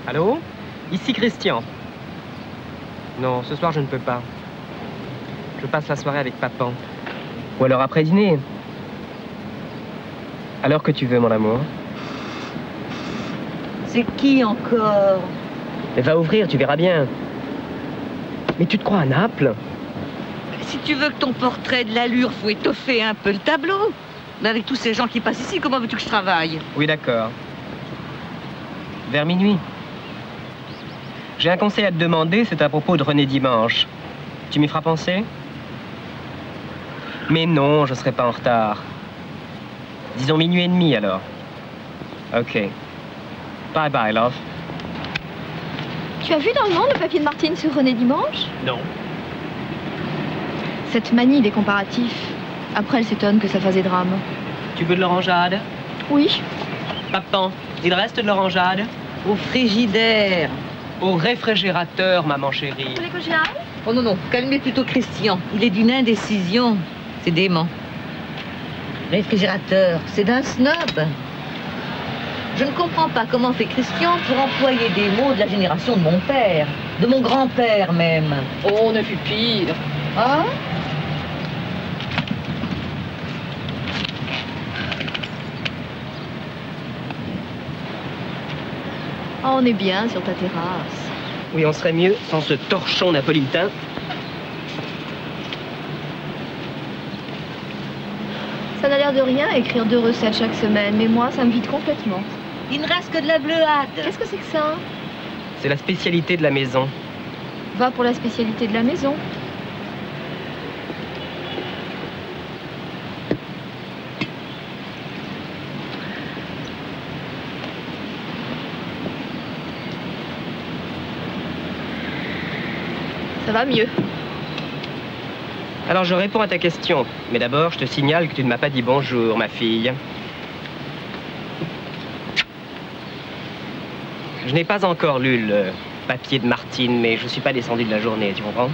Allô? Ici Christian. Non, ce soir je ne peux pas. Je passe la soirée avec Papan. Ou alors après dîner. À l'heure que tu veux, mon amour. C'est qui encore? Mais va ouvrir, tu verras bien. Mais tu te crois à Naples? Si tu veux que ton portrait de l'allure, faut étoffer un peu le tableau. Mais avec tous ces gens qui passent ici, comment veux-tu que je travaille? Oui, d'accord. Vers minuit. J'ai un conseil à te demander, c'est à propos de René Dimanche. Tu m'y feras penser? Mais non, je ne serai pas en retard. Disons minuit et demi, alors. OK. Bye bye, love. Tu as vu dans le Monde le papier de Martine sur René Dimanche? Non. Cette manie des comparatifs. Après, elle s'étonne que ça fasse des drames. Tu veux de l'orangeade? Oui. Papan, il reste de l'orangeade? Au frigidaire. Au réfrigérateur, maman chérie. Vous voulez que j'y aille? Oh non, non, calmez plutôt Christian. Il est d'une indécision. C'est dément. Réfrigérateur, c'est d'un snob. Je ne comprends pas comment fait Christian pour employer des mots de la génération de mon père, de mon grand-père même. Oh, on a vu pire. Ah? Oh, on est bien sur ta terrasse. Oui, on serait mieux sans ce torchon napolitain. Ça n'a l'air de rien écrire 2 recettes chaque semaine, mais moi, ça me vide complètement. Il ne reste que de la bleuade. Qu'est-ce que c'est que ça? C'est la spécialité de la maison. Va pour la spécialité de la maison. Ça va mieux. Alors, je réponds à ta question. Mais d'abord, je te signale que tu ne m'as pas dit bonjour, ma fille. Je n'ai pas encore lu le papier de Martine, mais je ne suis pas descendu de la journée, tu comprends?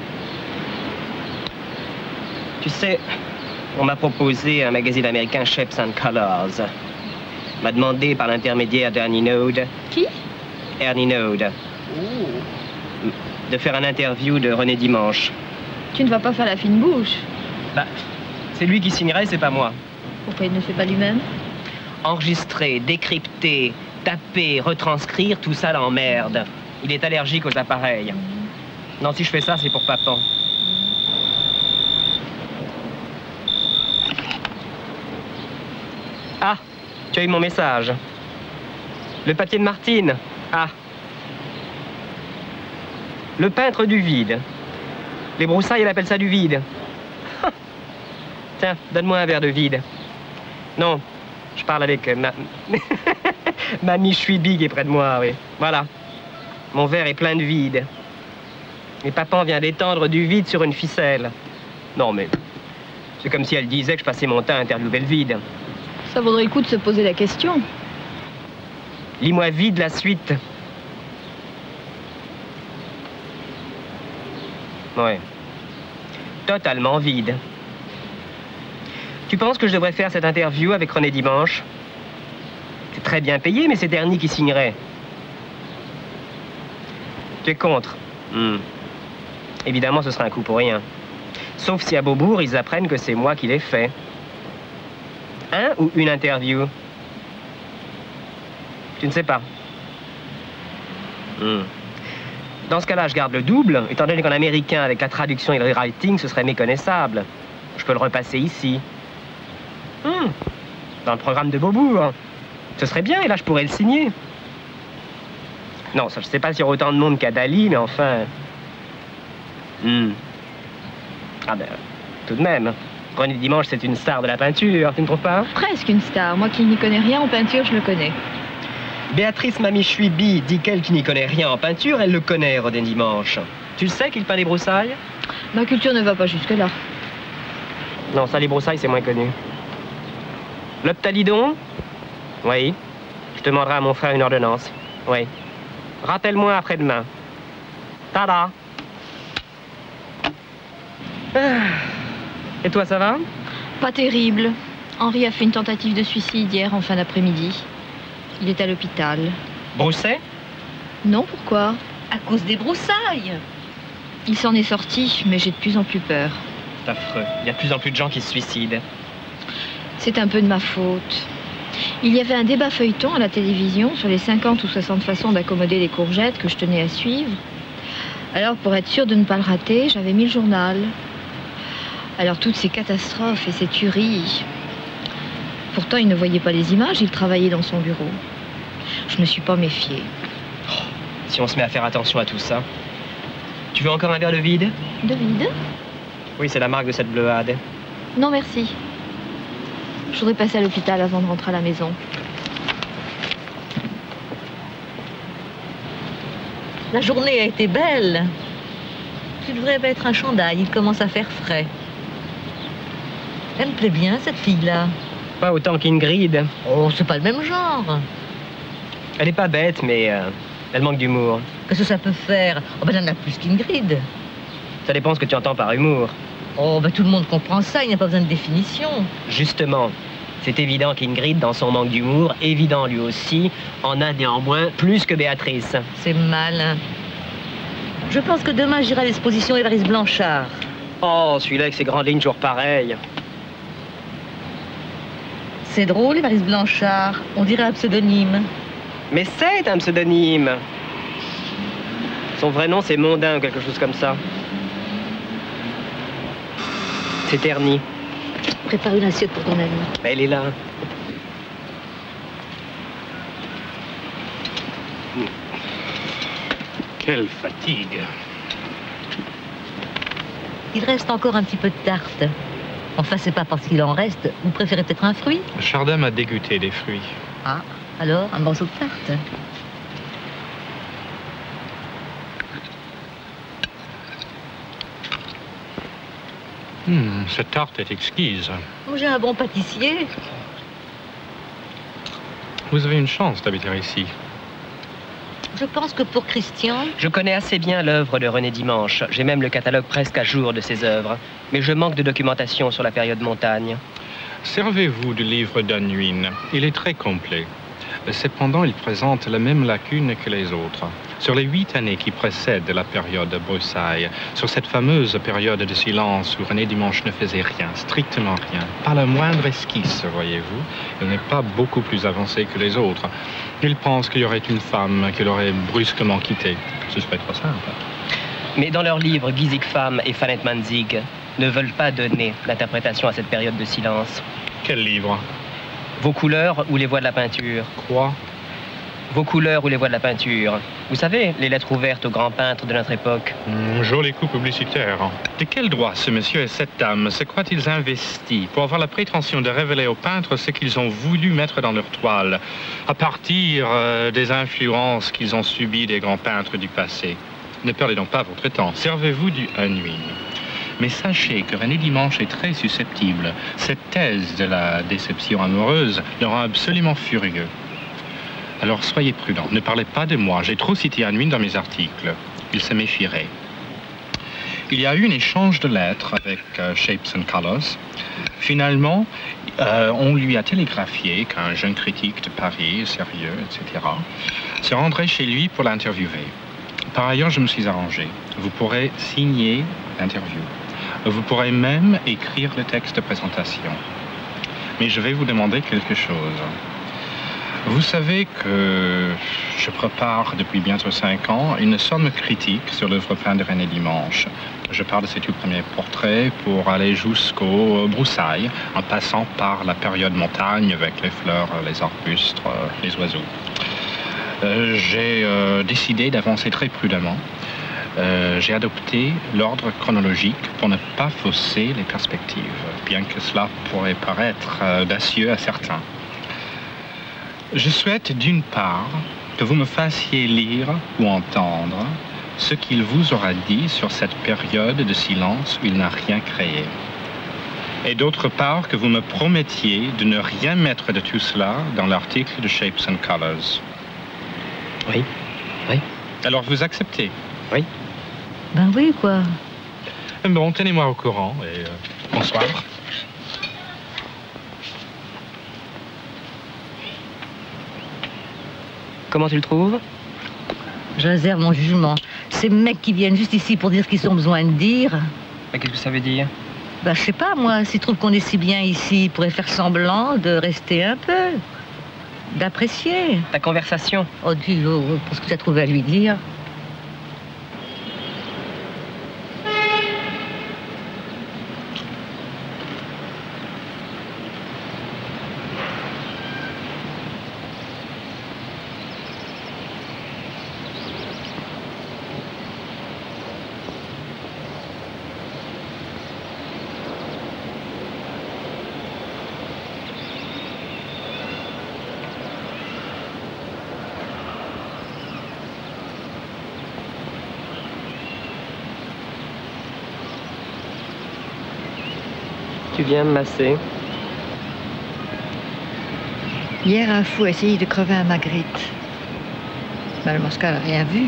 Tu sais, on m'a proposé un magazine américain, Shapes and Colors. On m'a demandé par l'intermédiaire d'Ernie Node. Qui? Ernie Node. De faire un interview de René Dimanche. Tu ne vas pas faire la fine bouche. Bah, c'est lui qui signerait, c'est pas moi. Pourquoi il ne fait pas lui-même? Enregistrer, décrypter, taper, retranscrire, tout ça l'emmerde. Il est allergique aux appareils. Non, si je fais ça, c'est pour Papan. Ah, tu as eu mon message. Le papier de Martine. Ah. Le peintre du vide. Les broussailles, elle appelle ça du vide. Tiens, donne-moi un verre de vide. Non, je parle avec Mamie Chouibi qui est près de moi, oui. Voilà. Mon verre est plein de vide. Et Papan vient d'étendre du vide sur une ficelle. Non, mais c'est comme si elle disait que je passais mon temps à interviewer le vide. Ça vaudrait le coup de se poser la question. Lis-moi vide la suite. Ouais. Totalement vide. Tu penses que je devrais faire cette interview avec René Dimanche? C'est très bien payé, mais c'est Ernie qui signerait. Tu es contre? Évidemment, ce sera un coup pour rien. Sauf si à Beaubourg, ils apprennent que c'est moi qui l'ai fait. Un ou une interview? Tu ne sais pas. Dans ce cas-là, je garde le double, étant donné qu'en américain, avec la traduction et le rewriting, ce serait méconnaissable. Je peux le repasser ici. Dans le programme de Beaubourg. Ce serait bien, et là, je pourrais le signer. Non, ça, je ne sais pas s'il y aura autant de monde qu'à Dali, mais enfin... Ah ben, tout de même. René Dimanche, c'est une star de la peinture, tu ne trouves pas? Presque une star. Moi qui n'y connais rien en peinture, je le connais. Béatrice Mamie Chouibi dit qu'elle qui n'y connaît rien en peinture, elle le connaît, René Dimanche. Tu le sais qu'il peint les broussailles? Ma culture ne va pas jusque-là. Non, ça, les broussailles, c'est moins connu. L'Optalidon? Oui. Je demanderai à mon frère une ordonnance. Oui. Rappelle-moi après-demain. Tada! Et toi, ça va? Pas terrible. Henri a fait une tentative de suicide hier en fin d'après-midi. Il est à l'hôpital. Brousset? Non, pourquoi? À cause des broussailles. Il s'en est sorti, mais j'ai de plus en plus peur. C'est affreux. Il y a de plus en plus de gens qui se suicident. C'est un peu de ma faute. Il y avait un débat feuilleton à la télévision sur les 50 ou 60 façons d'accommoder les courgettes que je tenais à suivre. Alors, pour être sûre de ne pas le rater, j'avais mis le journal. Alors, toutes ces catastrophes et ces tueries... Pourtant, il ne voyait pas les images, il travaillait dans son bureau. Je ne suis pas méfiée. Oh, si on se met à faire attention à tout ça. Tu veux encore un verre de vide? De vide? Oui, c'est la marque de cette bleuade. Non, merci. Je voudrais passer à l'hôpital avant de rentrer à la maison. La journée a été belle. Tu devrais mettre un chandail, il commence à faire frais. Elle me plaît bien, cette fille-là. Pas autant qu'Ingrid. Oh, c'est pas le même genre. Elle est pas bête, mais elle manque d'humour. Qu'est-ce que ça peut faire? Oh, ben, elle en a plus qu'Ingrid. Ça dépend ce que tu entends par humour. Oh, ben, tout le monde comprend ça, il n'y a pas besoin de définition. Justement, c'est évident qu'Ingrid, dans son manque d'humour, évident lui aussi, en a néanmoins plus que Béatrice. C'est malin. Je pense que demain, j'irai à l'exposition Évariste Blanchard. Oh, celui-là avec ses grandes lignes toujours pareilles. C'est drôle, Évariste Blanchard. On dirait un pseudonyme. Mais c'est un pseudonyme. Son vrai nom, c'est Mondain ou quelque chose comme ça. C'est terni. Prépare une assiette pour ton ami. Elle est là. Quelle fatigue. Il reste encore un petit peu de tarte. Enfin, c'est pas parce qu'il en reste. Vous préférez peut-être un fruit? Chardin m'a dégoûté des fruits. Ah, alors, un morceau de tarte. Cette tarte est exquise. Moi, j'ai un bon pâtissier. Vous avez une chance d'habiter ici. Je pense que pour Christian... Je connais assez bien l'œuvre de René Dimanche. J'ai même le catalogue presque à jour de ses œuvres. Mais je manque de documentation sur la période montagne. Servez-vous du livre d'Unwin. Il est très complet. Cependant, il présente la même lacune que les autres. Sur les 8 années qui précèdent la période de broussailles, sur cette fameuse période de silence où René Dimanche ne faisait rien, strictement rien, pas la moindre esquisse, voyez-vous, il n'est pas beaucoup plus avancé que les autres. Il pense qu'il y aurait une femme qu'il aurait brusquement quittée. Ce serait trop simple. Mais dans leurs livres, Giesig Femme et Fanette Manzig ne veulent pas donner l'interprétation à cette période de silence. Quel livre? Vos couleurs ou les voies de la peinture? Quoi? Vos couleurs ou les voies de la peinture. Vous savez, les lettres ouvertes aux grands peintres de notre époque. Joli coup publicitaire. De quel droit ce monsieur et cette dame se croient-ils investis pour avoir la prétention de révéler aux peintres ce qu'ils ont voulu mettre dans leur toile, à partir des influences qu'ils ont subies des grands peintres du passé? Ne perdez donc pas votre temps. Servez-vous du Unwin. Mais sachez que René Dimanche est très susceptible. Cette thèse de la déception amoureuse le rend absolument furieux. Alors soyez prudent, ne parlez pas de moi. J'ai trop cité Unwin dans mes articles. Il se méfierait. Il y a eu un échange de lettres avec Shapes and Colors. Finalement, on lui a télégraphié qu'un jeune critique de Paris, sérieux, etc., se rendrait chez lui pour l'interviewer. Par ailleurs, je me suis arrangé. Vous pourrez signer l'interview. Vous pourrez même écrire le texte de présentation. Mais je vais vous demander quelque chose. Vous savez que je prépare depuis bientôt 5 ans une somme critique sur l'œuvre peinte de René Dimanche. Je parle de ses tout premiers portraits pour aller jusqu'aux broussailles, en passant par la période montagne avec les fleurs, les arbustes, les oiseaux. J'ai décidé d'avancer très prudemment. J'ai adopté l'ordre chronologique pour ne pas fausser les perspectives, bien que cela pourrait paraître audacieux à certains. Je souhaite d'une part que vous me fassiez lire ou entendre ce qu'il vous aura dit sur cette période de silence où il n'a rien créé. Et d'autre part que vous me promettiez de ne rien mettre de tout cela dans l'article de Shapes and Colors. Oui, oui. Alors vous acceptez? Oui. Ben oui, quoi. Bon, tenez-moi au courant et bonsoir. Comment tu le trouves? Je réserve mon jugement. Ces mecs qui viennent juste ici pour dire ce qu'ils ont besoin de dire... Mais qu'est-ce que ça veut dire? Ben, je sais pas, moi. S'ils trouvent qu'on est si bien ici, ils pourraient faire semblant de rester un peu. D'apprécier. Ta conversation? Oh, dis, pour ce que tu as trouvé à lui dire. Tu viens me masser? Hier, un fou a essayé de crever un Magritte. Mme Mosca n'a rien vu.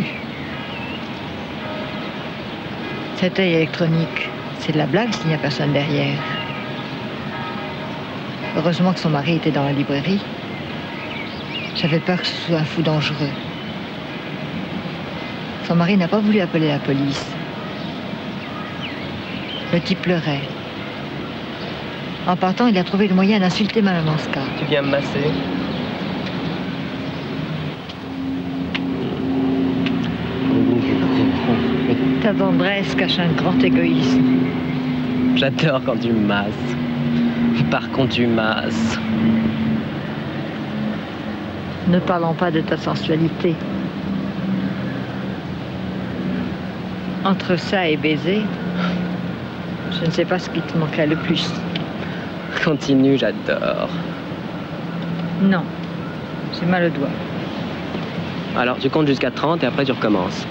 Cet œil électronique, c'est de la blague s'il n'y a personne derrière. Heureusement que son mari était dans la librairie. J'avais peur que ce soit un fou dangereux. Son mari n'a pas voulu appeler la police. Le type pleurait. En partant, il a trouvé le moyen d'insulter Mme Mosca. Tu viens me masser? Ta tendresse cache un grand égoïsme. J'adore quand tu me masses. Par contre, tu masses. Ne parlons pas de ta sensualité. Entre ça et baiser, je ne sais pas ce qui te manquerait le plus. Continue, j'adore. Non, j'ai mal au doigt. Alors, tu comptes jusqu'à 30 et après tu recommences.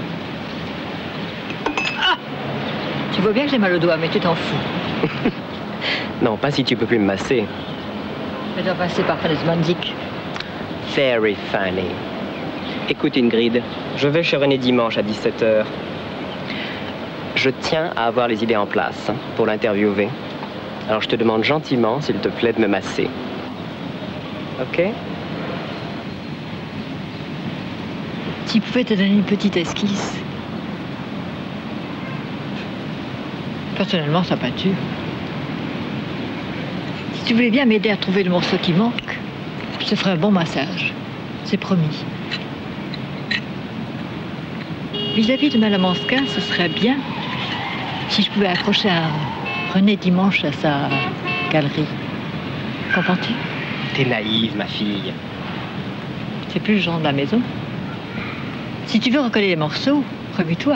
Tu vois bien que j'ai mal au doigt, mais tu t'en fous. Non, pas si tu peux plus me masser. Je dois passer par Fresmanzik. Very funny. Écoute, Ingrid, je vais chez René dimanche à 17h. Je tiens à avoir les idées en place pour l'interviewer. Alors je te demande gentiment, s'il te plaît, de me masser. Ok? Tu pouvais te donner une petite esquisse. Personnellement, sa peinture. Si tu voulais bien m'aider à trouver le morceau qui manque, je te ferai un bon massage. C'est promis. Vis-à-vis de Mme Mosca, ce serait bien si je pouvais accrocher un René Dimanche à sa galerie. Comprends-tu? T'es naïve, ma fille. C'est plus le genre de la maison. Si tu veux recoller les morceaux, remue-toi.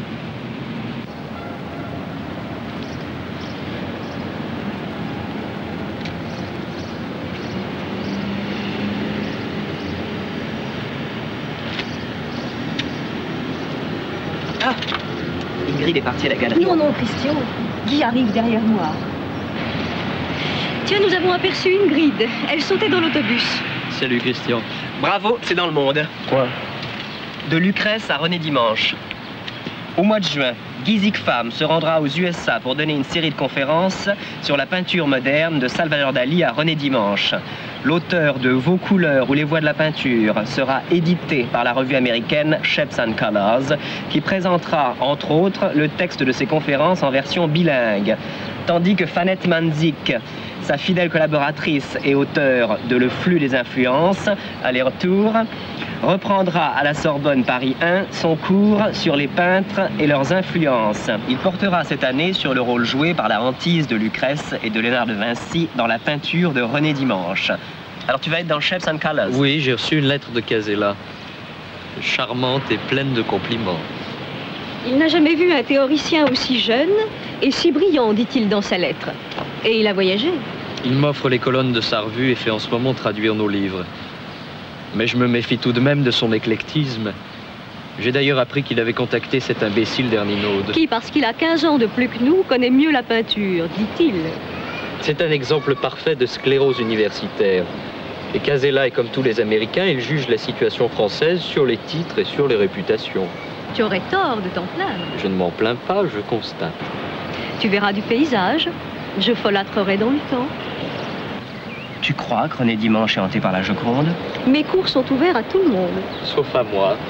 Ah! Ingrid est partie à la galerie. Non, non, Christian. Guy arrive derrière moi. Tiens, nous avons aperçu Ingrid. Elle sautait dans l'autobus. Salut, Christian. Bravo, c'est dans le monde. Quoi? De Lucrèce à René Dimanche. Au mois de juin, Guy Ziegfeld se rendra aux USA pour donner une série de conférences sur la peinture moderne de Salvador Dali à René Dimanche. L'auteur de Vos couleurs ou les voix de la peinture sera édité par la revue américaine Shapes and Colors, qui présentera, entre autres, le texte de ses conférences en version bilingue. Tandis que Fanette Manzik, sa fidèle collaboratrice et auteure de Le flux des influences, aller-retour, reprendra à la Sorbonne Paris 1 son cours sur les peintres et leurs influences. Il portera cette année sur le rôle joué par la hantise de Lucrèce et de Léonard de Vinci dans la peinture de René Dimanche. Alors tu vas être dans Shapes and Colors? Oui, j'ai reçu une lettre de Casella. Charmante et pleine de compliments. Il n'a jamais vu un théoricien aussi jeune et si brillant, dit-il dans sa lettre. Et il a voyagé. Il m'offre les colonnes de sa revue et fait en ce moment traduire nos livres. Mais je me méfie tout de même de son éclectisme. J'ai d'ailleurs appris qu'il avait contacté cet imbécile d'Erninaud. Qui, parce qu'il a 15 ans de plus que nous, connaît mieux la peinture, dit-il. C'est un exemple parfait de sclérose universitaire. Et Casella est comme tous les Américains, il juge la situation française sur les titres et sur les réputations. Tu aurais tort de t'en plaindre. Je ne m'en plains pas, je constate. Tu verras du paysage. Je folâtrerai dans le temps. Tu crois que René Dimanche est hanté par la Joconde? Mes cours sont ouverts à tout le monde. Sauf à moi.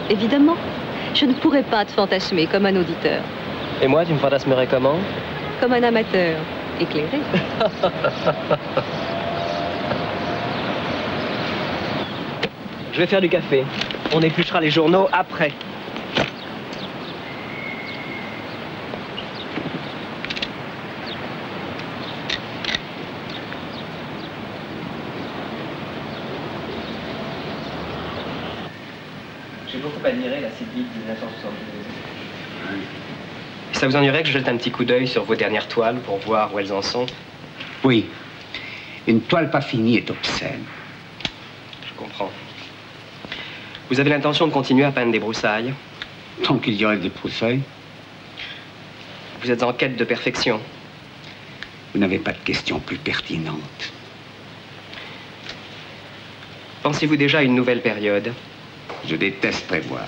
Évidemment. Je ne pourrais pas te fantasmer comme un auditeur. Et moi, tu me fantasmerais comment? Comme un amateur éclairé. Je vais faire du café. On épluchera les journaux après. J'ai beaucoup admiré la Sylvie de 1972. Ça vous ennuierait que je jette un petit coup d'œil sur vos dernières toiles pour voir où elles en sont? Oui. Une toile pas finie est obscène. Je comprends. Vous avez l'intention de continuer à peindre des broussailles? Tant qu'il y aurait des broussailles. Vous êtes en quête de perfection. Vous n'avez pas de questions plus pertinentes. Pensez-vous déjà à une nouvelle période? Je déteste prévoir.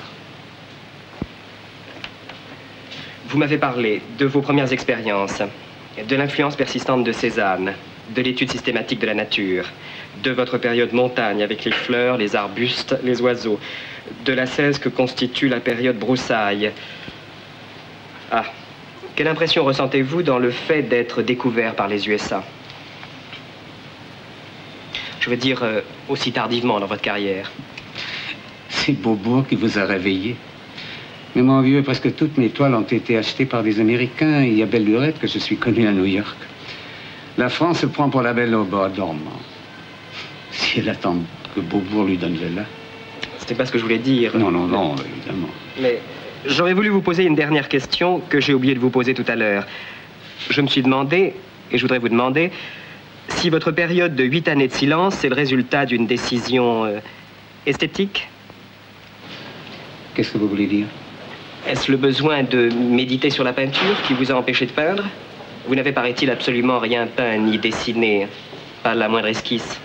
Vous m'avez parlé de vos premières expériences, de l'influence persistante de Cézanne, de l'étude systématique de la nature, de votre période montagne avec les fleurs, les arbustes, les oiseaux, de l'ascèse que constitue la période broussaille. Ah, quelle impression ressentez-vous dans le fait d'être découvert par les USA? Je veux dire, aussi tardivement dans votre carrière. C'est Beaubourg qui vous a réveillé. Mais mon vieux, presque toutes mes toiles ont été achetées par des Américains. Il y a belle lurette que je suis connu à New York. La France se prend pour la belle au bois dormant. Si elle attend que Beaubourg lui donne là. C'était pas ce que je voulais dire. Non, non, non, évidemment. Mais j'aurais voulu vous poser une dernière question que j'ai oublié de vous poser tout à l'heure. Je me suis demandé, et je voudrais vous demander, si votre période de 8 années de silence, c'est le résultat d'une décision esthétique? Qu'est-ce que vous voulez dire? Est-ce le besoin de méditer sur la peinture qui vous a empêché de peindre? Vous n'avez, paraît-il, absolument rien peint ni dessiné, pas la moindre esquisse.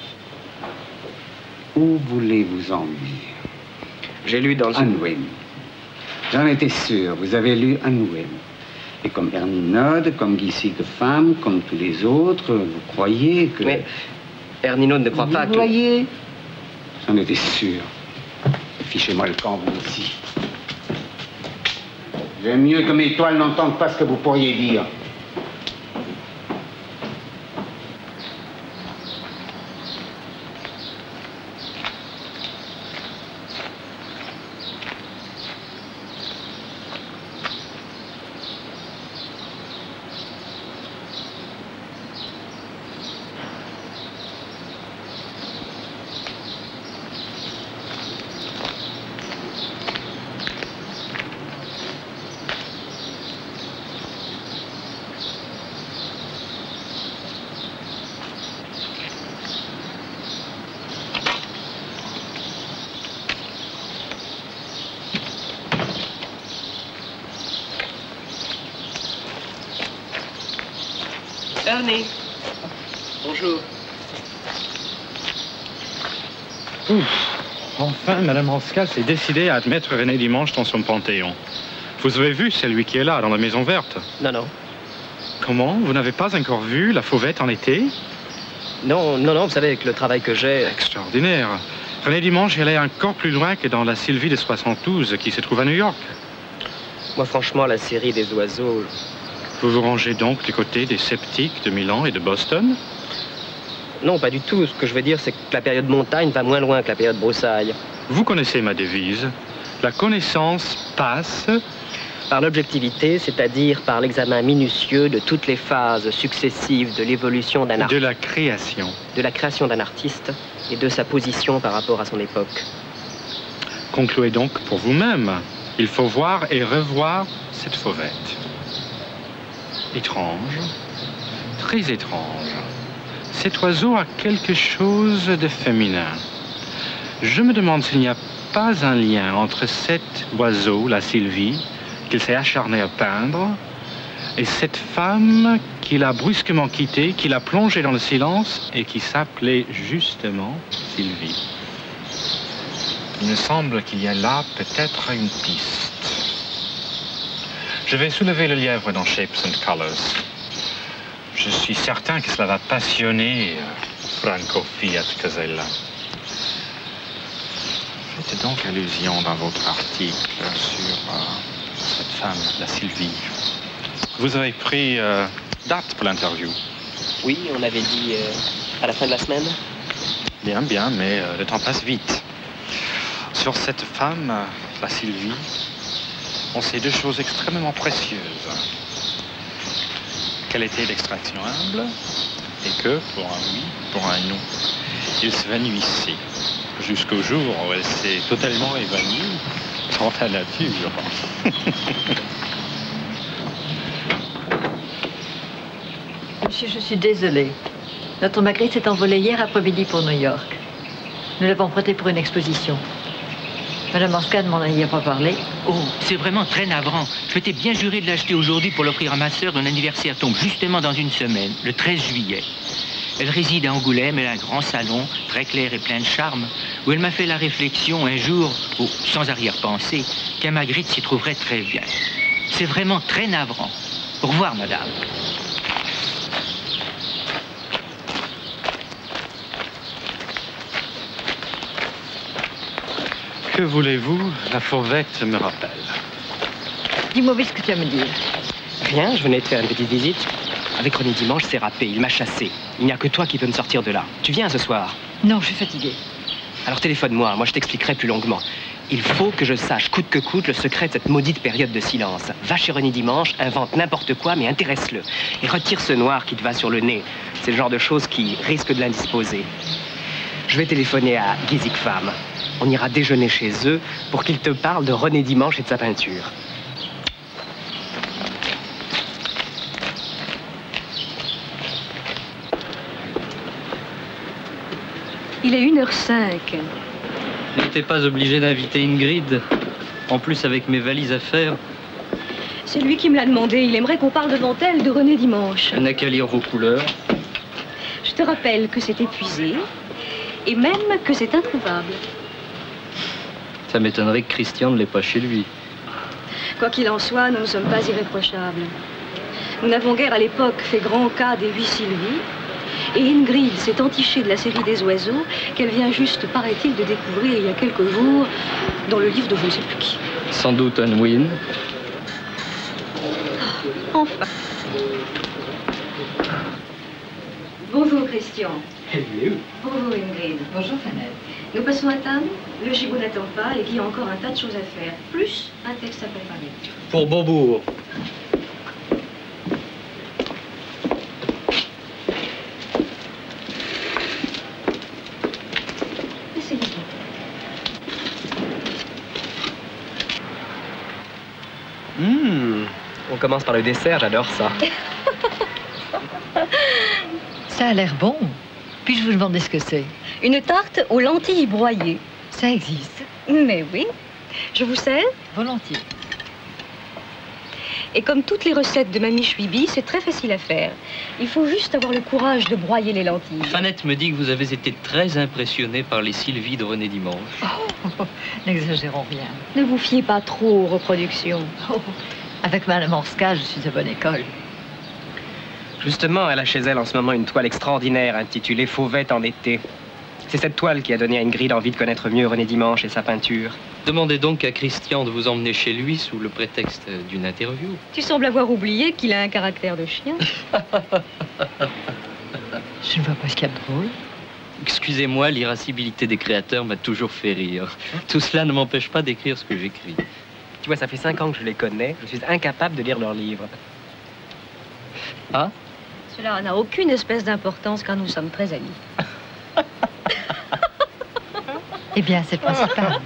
Où voulez-vous en venir? J'ai lu dans Unwin. J'en étais sûr, vous avez lu Unwin. Et comme Ernie Node, comme Guy Siegefram, comme tous les autres, vous croyez que... Mais Ernie Node ne croit pas que... Vous voyez? J'en étais sûr. Fichez-moi le camp, vous aussi. J'aime mieux que mes toiles n'entendent pas ce que vous pourriez dire. Ernie. Bonjour. Enfin, Madame Roscal s'est décidée à admettre René Dimanche dans son panthéon. Vous avez vu celui qui est là, dans la maison verte? Non, non. Comment? Vous n'avez pas encore vu la fauvette en été? Non, non, non, vous savez, avec le travail que j'ai... Extraordinaire. René Dimanche est allé encore plus loin que dans la Sylvie de 72 qui se trouve à New York. Moi, franchement, la série des oiseaux... Vous vous rangez donc du côté des sceptiques de Milan et de Boston? Non, pas du tout. Ce que je veux dire, c'est que la période montagne va moins loin que la période broussaille. Vous connaissez ma devise. La connaissance passe... Par l'objectivité, c'est-à-dire par l'examen minutieux de toutes les phases successives de l'évolution d'un artiste. De la création. De la création d'un artiste et de sa position par rapport à son époque. Concluez donc pour vous-même. Il faut voir et revoir cette fauvette. Étrange, très étrange. Cet oiseau a quelque chose de féminin. Je me demande s'il n'y a pas un lien entre cet oiseau, la Sylvie, qu'il s'est acharné à peindre, et cette femme qu'il a brusquement quittée, qu'il a plongée dans le silence et qui s'appelait justement Sylvie. Il me semble qu'il y a là peut-être une piste. Je vais soulever le lièvre dans Shapes and Colors. Je suis certain que cela va passionner Franco Fiat Casella. Faites donc allusion dans votre article sur cette femme, la Sylvie. Vous avez pris date pour l'interview? Oui, on avait dit à la fin de la semaine. Bien, bien, mais le temps passe vite. Sur cette femme, la Sylvie, on sait deux choses extrêmement précieuses. Qu'elle était d'extraction humble et que, pour un oui, pour un non, il s'évanouissait. Jusqu'au jour où elle s'est totalement évanouie dans la nature. Monsieur, je suis désolée. Notre Magritte s'est envolée hier après-midi pour New York. Nous l'avons prêtée pour une exposition. Madame Orska ne m'en a hier pas parlé. Oh, c'est vraiment très navrant. Je m'étais bien juré de l'acheter aujourd'hui pour l'offrir à ma sœur dont l'anniversaire tombe justement dans une semaine, le 13 juillet. Elle réside à Angoulême, elle a un grand salon, très clair et plein de charme, où elle m'a fait la réflexion un jour, sans arrière-pensée, qu'un Magritte s'y trouverait très bien. C'est vraiment très navrant. Au revoir, madame. Que voulez-vous? La fauvette me rappelle. Dis-moi vite ce que tu vas me dire. Rien, je venais de faire une petite visite. Avec René Dimanche, c'est râpé, il m'a chassé. Il n'y a que toi qui peux me sortir de là. Tu viens ce soir? Non, je suis fatiguée. Alors téléphone-moi, moi je t'expliquerai plus longuement. Il faut que je sache, coûte que coûte, le secret de cette maudite période de silence. Va chez René Dimanche, invente n'importe quoi, mais intéresse-le. Et retire ce noir qui te va sur le nez. C'est le genre de choses qui risquent de l'indisposer. Je vais téléphoner à Gizik Femme. On ira déjeuner chez eux pour qu'ils te parlent de René Dimanche et de sa peinture. Il est 1h05. Je n'étais pas obligé d'inviter Ingrid. En plus, avec mes valises à faire, C'est lui qui me l'a demandé. Il aimerait qu'on parle devant elle de René Dimanche. elle n'a qu'à lire vos couleurs. Je te rappelle que c'est épuisé et même que c'est introuvable. Ça m'étonnerait que Christian ne l'ait pas chez lui. Quoi qu'il en soit, nous ne sommes pas irréprochables. Nous n'avons guère à l'époque fait grand cas des 8 Sylvie. Et Ingrid s'est entichée de la série des oiseaux qu'elle vient juste, paraît-il, de découvrir il y a quelques jours dans le livre de je ne sais plus qui. Sans doute Unwin. Enfin. Bonjour Christian. Bonjour Ingrid. Bonjour, Fanette. Nous passons à table. Le gigot n'attend pas et Guy a encore un tas de choses à faire. Plus un texte à préparer. Pour Beaubourg. Asseyez-vous. On commence par le dessert, j'adore ça. Ça a l'air bon. Puis-je vous demander ce que c'est? Une tarte aux lentilles broyées. Ça existe. Mais oui. Je vous sers. Volontiers. Et comme toutes les recettes de Mamie Chouibi, c'est très facile à faire. Il faut juste avoir le courage de broyer les lentilles. Fanette me dit que vous avez été très impressionné par les Sylvie de René Dimanche. Oh, n'exagérons rien. Ne vous fiez pas trop aux reproductions. Oh, avec Madame Orska, je suis de bonne école. Justement, elle a chez elle en ce moment une toile extraordinaire intitulée Fauvette en été. C'est cette toile qui a donné à Ingrid envie de connaître mieux René Dimanche et sa peinture. Demandez donc à Christian de vous emmener chez lui sous le prétexte d'une interview. Tu sembles avoir oublié qu'il a un caractère de chien. Je ne vois pas ce qu'il y a de drôle. Excusez-moi, l'irascibilité des créateurs m'a toujours fait rire. Tout cela ne m'empêche pas d'écrire ce que j'écris. Tu vois, ça fait 5 ans que je les connais. Je suis incapable de lire leurs livres. Ah? Cela n'a aucune espèce d'importance car nous sommes très amis. Eh bien, c'est le principal.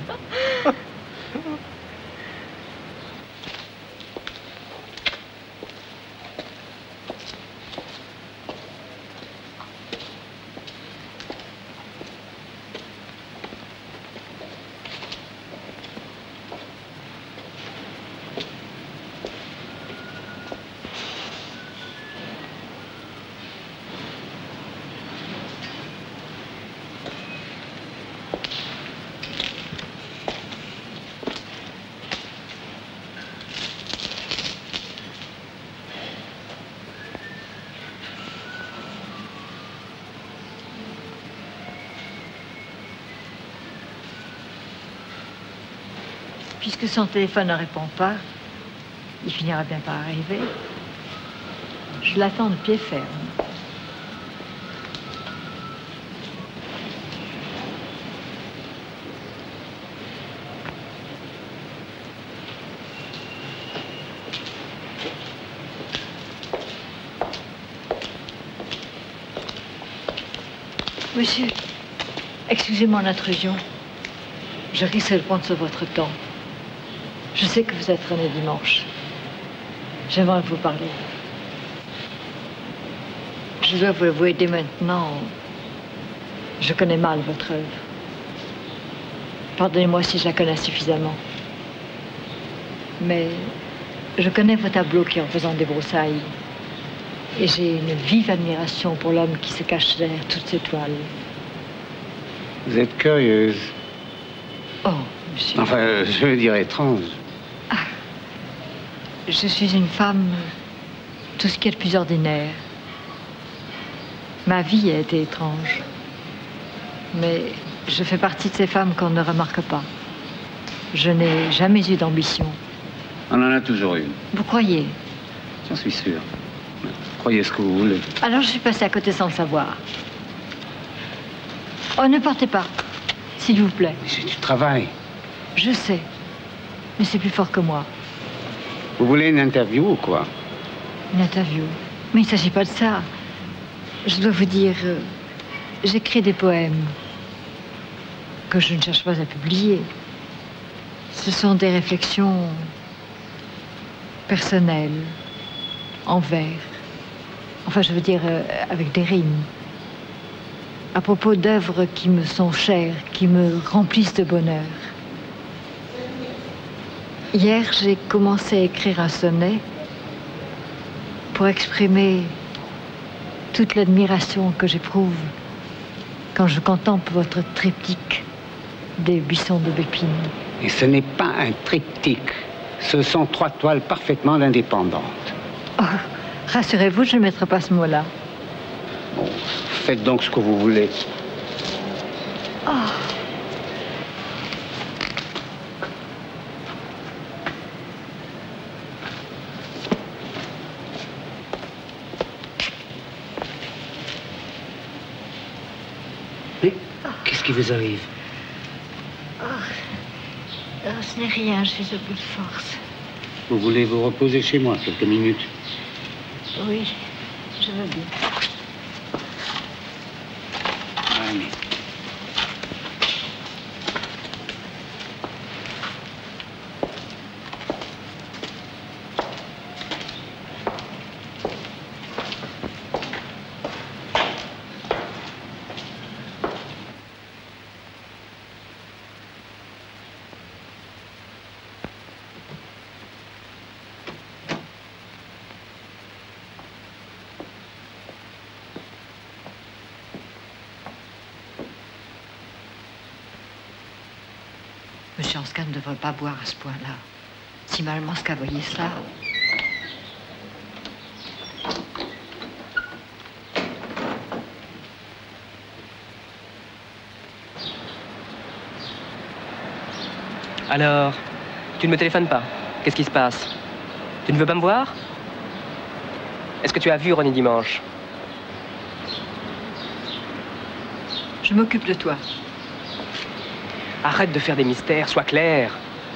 Puisque son téléphone ne répond pas, il finira bien par arriver. Je l'attends de pied ferme. Monsieur, excusez mon intrusion. Je risque de prendre sur votre temps. Je sais que vous êtes René Dimanche. J'aimerais vous parler. Je dois vous l'avouer dès maintenant, je connais mal votre œuvre. Pardonnez-moi si je la connais suffisamment. Mais je connais vos tableaux qui représentent des broussailles. Et j'ai une vive admiration pour l'homme qui se cache derrière toutes ces toiles. Vous êtes curieuse. Oh, monsieur. Enfin, je veux dire étrange. Ah, je suis une femme, tout ce qui est de plus ordinaire. Ma vie a été étrange. Mais je fais partie de ces femmes qu'on ne remarque pas. Je n'ai jamais eu d'ambition. On en a toujours une. Vous croyez? J'en suis sûr. Croyez ce que vous voulez. Alors je suis passée à côté sans le savoir. Oh, ne partez pas, s'il vous plaît. Mais c'est du travail. Je sais, mais c'est plus fort que moi. Vous voulez une interview ou quoi? Une interview? Mais il ne s'agit pas de ça. Je dois vous dire, j'écris des poèmes que je ne cherche pas à publier. Ce sont des réflexions personnelles, en vers. Enfin, je veux dire, avec des rimes. À propos d'œuvres qui me sont chères, qui me remplissent de bonheur. Hier, j'ai commencé à écrire un sonnet pour exprimer toute l'admiration que j'éprouve quand je contemple votre triptyque des buissons de Bépine. Et ce n'est pas un triptyque. Ce sont 3 toiles parfaitement indépendantes. Oh, rassurez-vous, je ne mettrai pas ce mot-là. Bon, faites donc ce que vous voulez. Oh. Mais qu'est-ce qui vous arrive? Ce n'est rien, je suis au bout de force. Vous voulez vous reposer chez moi quelques minutes? Oui, je veux bien. Allez. Monsieur Ansca ne devrait pas boire à ce point-là. Si Mme Ansca voyait cela... Alors, tu ne me téléphones pas? Qu'est-ce qui se passe? Tu ne veux pas me voir? Est-ce que tu as vu René Dimanche? Je m'occupe de toi. Arrête de faire des mystères, sois clair.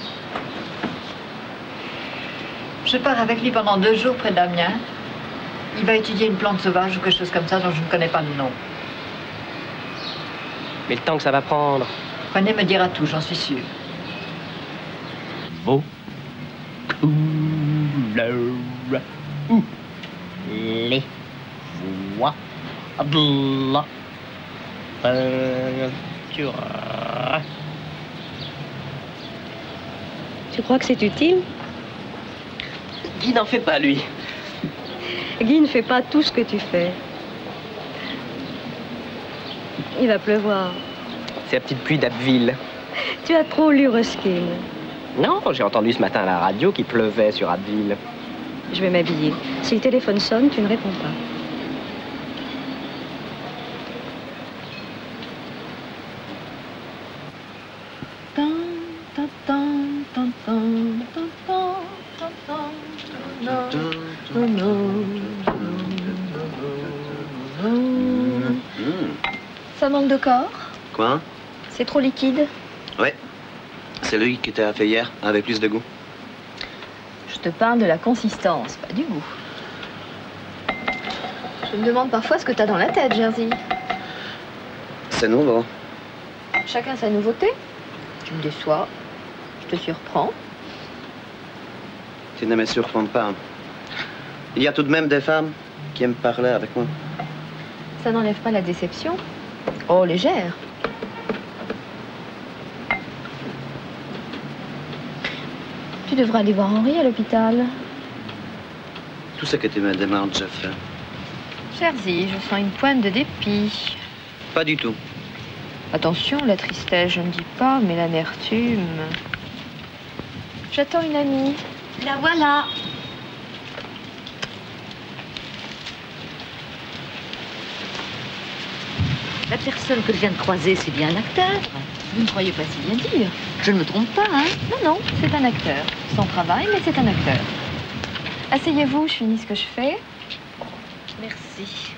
Je pars avec lui pendant 2 jours près d'Amiens. Il va étudier une plante sauvage ou quelque chose comme ça dont je ne connais pas le nom. Mais le temps que ça va prendre... René me dira tout, j'en suis sûre. Vos couleurs ou les voix de la peinture. Tu crois que c'est utile? Guy n'en fait pas, lui. Guy ne fait pas tout ce que tu fais. Il va pleuvoir. C'est la petite pluie d'Abbeville. Tu as trop lu Ruskin. Non, j'ai entendu ce matin à la radio qu'il pleuvait sur Abbeville. Je vais m'habiller. Si le téléphone sonne, tu ne réponds pas. Tan, tan, tan, tan, Ça manque de corps? Quoi? C'est trop liquide? Ouais. C'est lui qui t'a fait hier, avec plus de goût. Je te parle de la consistance, pas du goût. Je me demande parfois ce que t'as dans la tête, Jerzy. C'est nouveau. Chacun sa nouveauté. Tu me déçois. Je te surprends. Tu ne me surprends pas. Il y a tout de même des femmes qui aiment parler avec moi. Ça n'enlève pas la déception. Oh, légère. Tu devrais aller voir Henri à l'hôpital. Tout ce que tu me demandes, je fais. Jerzy, je sens une pointe de dépit. Pas du tout. Attention, la tristesse, je ne dis pas, mais l'amertume. J'attends une amie. La voilà. La personne que je viens de croiser, c'est bien un acteur. Vous ne croyez pas si bien dire. Je ne me trompe pas, hein? Non, non, c'est un acteur. Sans travail, mais c'est un acteur. Asseyez-vous, je finis ce que je fais. Merci.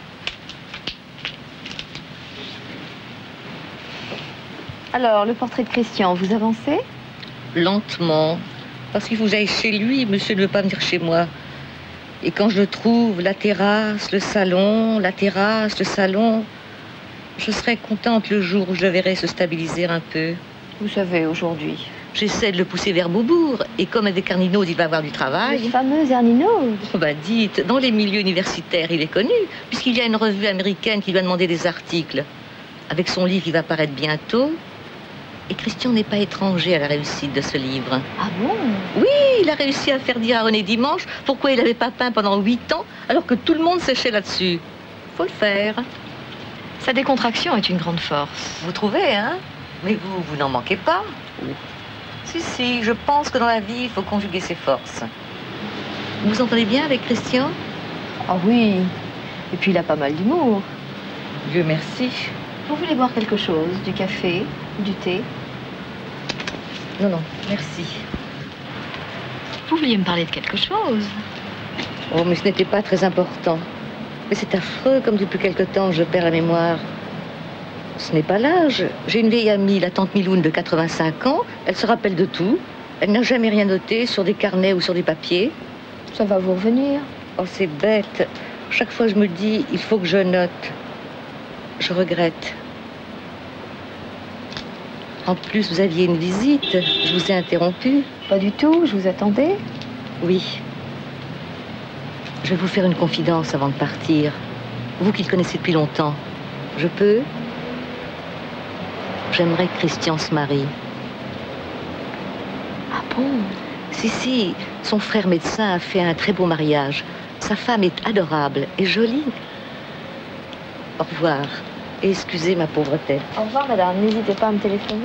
Alors, le portrait de Christian, vous avancez? Lentement. Parce qu'il faut que j'aille chez lui, monsieur ne veut pas venir chez moi. Et quand je le trouve, la terrasse, le salon, la terrasse, le salon, je serai contente le jour où je le verrai se stabiliser un peu. Vous savez, aujourd'hui. J'essaie de le pousser vers Beaubourg. Et comme avec Carnino, il va avoir du travail. Le fameux Ernino. Oh bah dites, dans les milieux universitaires, il est connu, puisqu'il y a une revue américaine qui lui a demandé des articles. Avec son livre qui va paraître bientôt. Et Christian n'est pas étranger à la réussite de ce livre. Ah bon? Oui, il a réussi à faire dire à René Dimanche pourquoi il n'avait pas peint pendant 8 ans, alors que tout le monde séchait là-dessus. Faut le faire. Sa décontraction est une grande force. Vous trouvez, hein? Mais vous n'en manquez pas. Si, je pense que dans la vie, il faut conjuguer ses forces. Vous vous entendez bien avec Christian? Ah oui. Et puis il a pas mal d'humour. Dieu merci. Vous voulez boire quelque chose? Du café? Du thé? Non, non, merci. Vous vouliez me parler de quelque chose? Oh, mais ce n'était pas très important. Mais c'est affreux, comme depuis quelque temps, je perds la mémoire. Ce n'est pas l'âge. J'ai une vieille amie, la tante Miloune de 85 ans. Elle se rappelle de tout. Elle n'a jamais rien noté sur des carnets ou sur des papiers. Ça va vous revenir. Oh, c'est bête. Chaque fois, je me dis, il faut que je note. Je regrette. En plus, vous aviez une visite. Je vous ai interrompu. Pas du tout, je vous attendais. Oui. Je vais vous faire une confidence avant de partir. Vous qui le connaissez depuis longtemps. Je peux? J'aimerais que Christian se marie. Ah bon? Si, son frère médecin a fait un très beau mariage. Sa femme est adorable et jolie. Au revoir. Et excusez ma pauvreté. Au revoir, madame. N'hésitez pas à me téléphoner.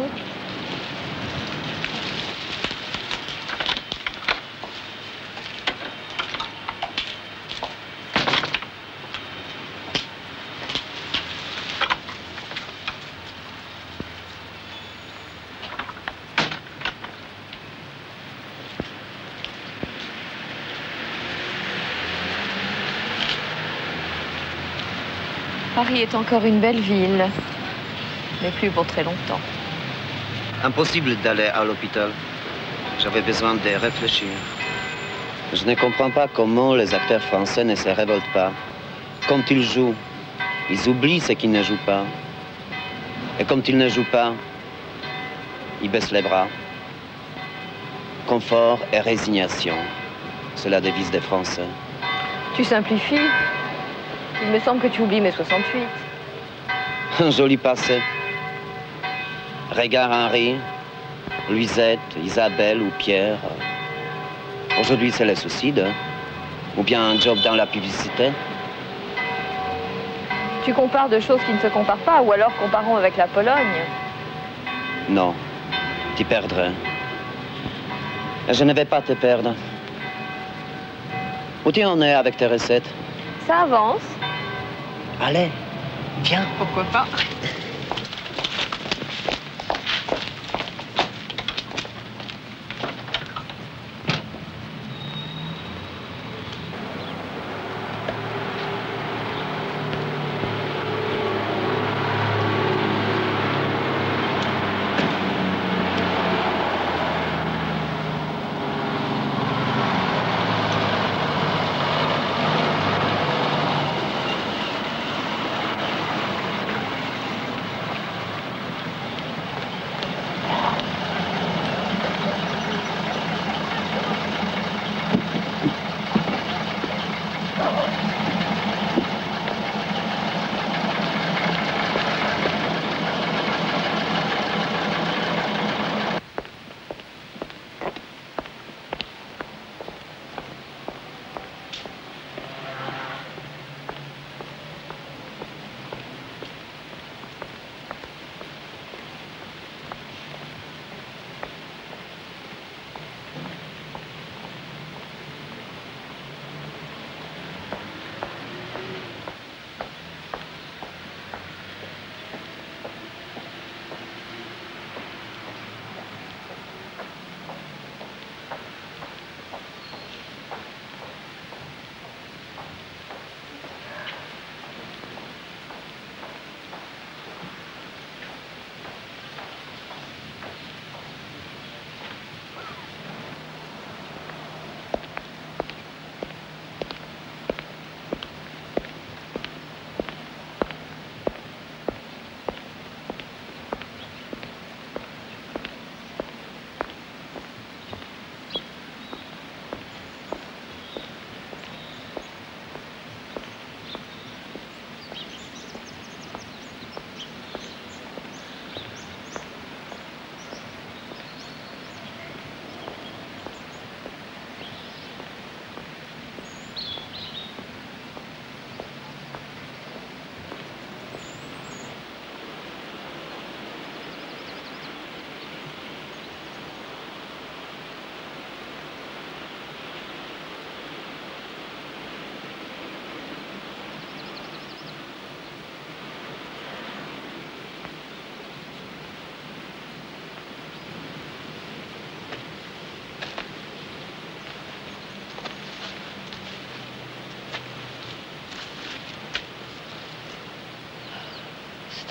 Paris est encore une belle ville, mais plus pour très longtemps. Impossible d'aller à l'hôpital. J'avais besoin de réfléchir. Je ne comprends pas comment les acteurs français ne se révoltent pas. Quand ils jouent, ils oublient ce qu'ils ne jouent pas. Et quand ils ne jouent pas, ils baissent les bras. Confort et résignation. C'est la devise des Français. Tu simplifies. Il me semble que tu oublies mai 68. Un joli passé. Regarde Henri, Louisette, Isabelle ou Pierre. Aujourd'hui, c'est le suicide. Ou bien un job dans la publicité. Tu compares de choses qui ne se comparent pas, ou alors comparons avec la Pologne. Non, tu perdrais. Et je ne vais pas te perdre. Où tu en es avec tes recettes? Ça avance. Allez, viens. Pourquoi pas?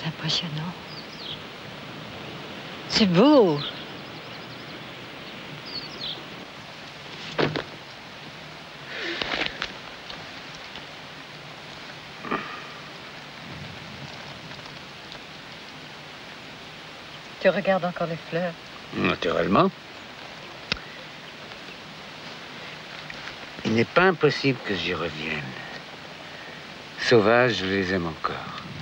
C'est impressionnant. C'est beau. Tu regardes encore les fleurs? Naturellement. Il n'est pas impossible que j'y revienne. Sauvages, je les aime encore.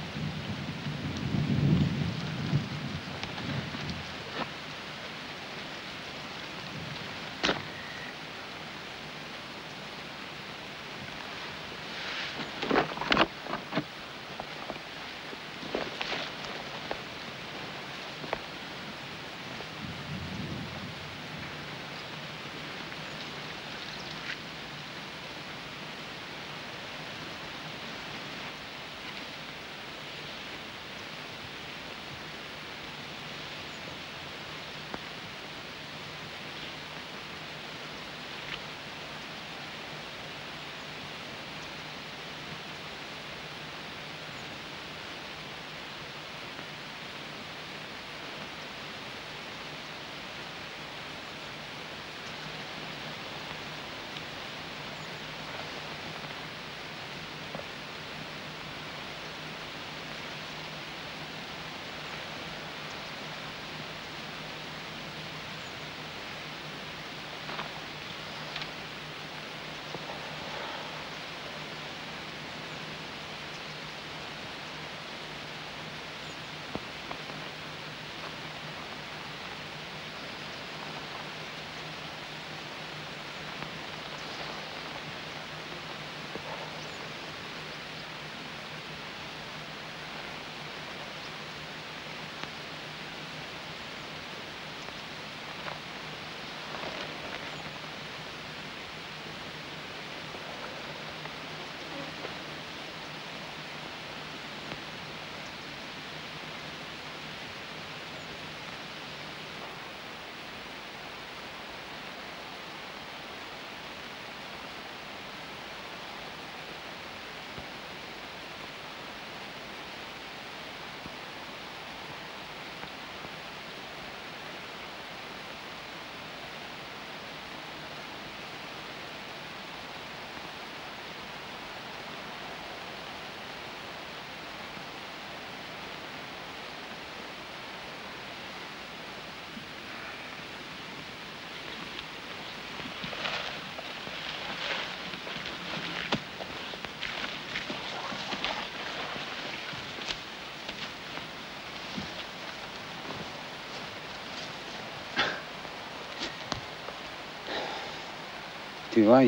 Tu vois,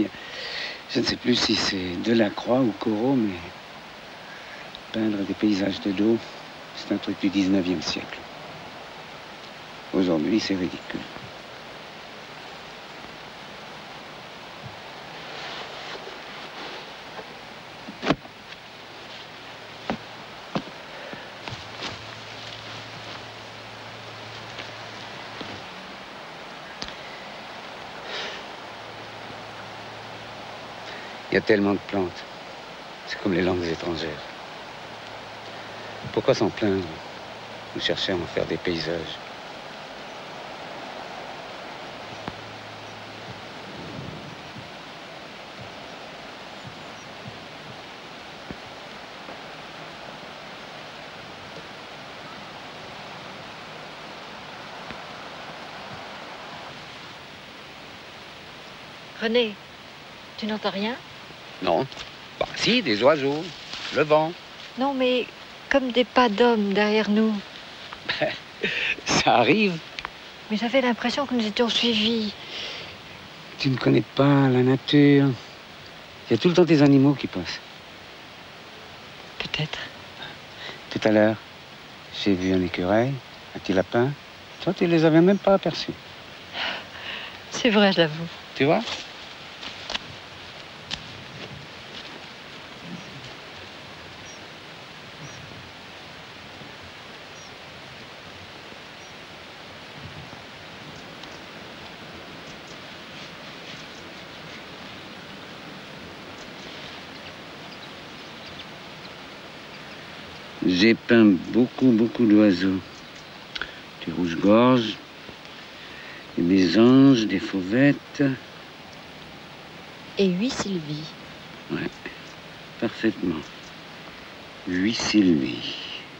je ne sais plus si c'est Delacroix ou Corot, mais peindre des paysages de dos, c'est un truc du 19e siècle. Aujourd'hui, c'est ridicule. Il y a tellement de plantes. C'est comme les langues étrangères. Pourquoi s'en plaindre ou chercher à en faire des paysages? René, tu n'entends rien? Non. Bah si, des oiseaux, le vent. Non, mais comme des pas d'hommes derrière nous. Ça arrive. Mais j'avais l'impression que nous étions suivis. Tu ne connais pas la nature. Il y a tout le temps des animaux qui passent. Peut-être. Tout à l'heure, j'ai vu un écureuil, un petit lapin. Toi, tu les avais même pas aperçus. C'est vrai, je l'avoue. Tu vois? J'ai peint beaucoup d'oiseaux. Des rouges-gorges, des mésanges, des fauvettes. Et 8 Sylvie. Ouais, parfaitement. 8 Sylvie.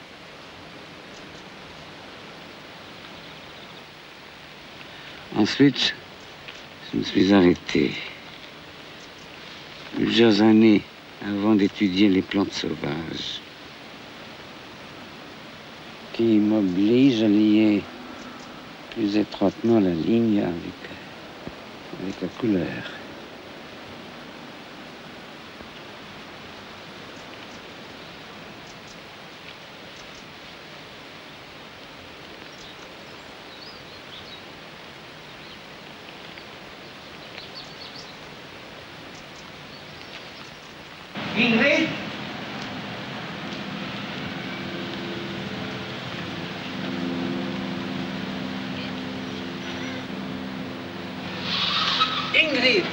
Ensuite, je me suis arrêté. Plusieurs années avant d'étudier les plantes sauvages, qui m'obligent à lier plus étroitement la ligne avec la couleur. Ingrid? Ingrid!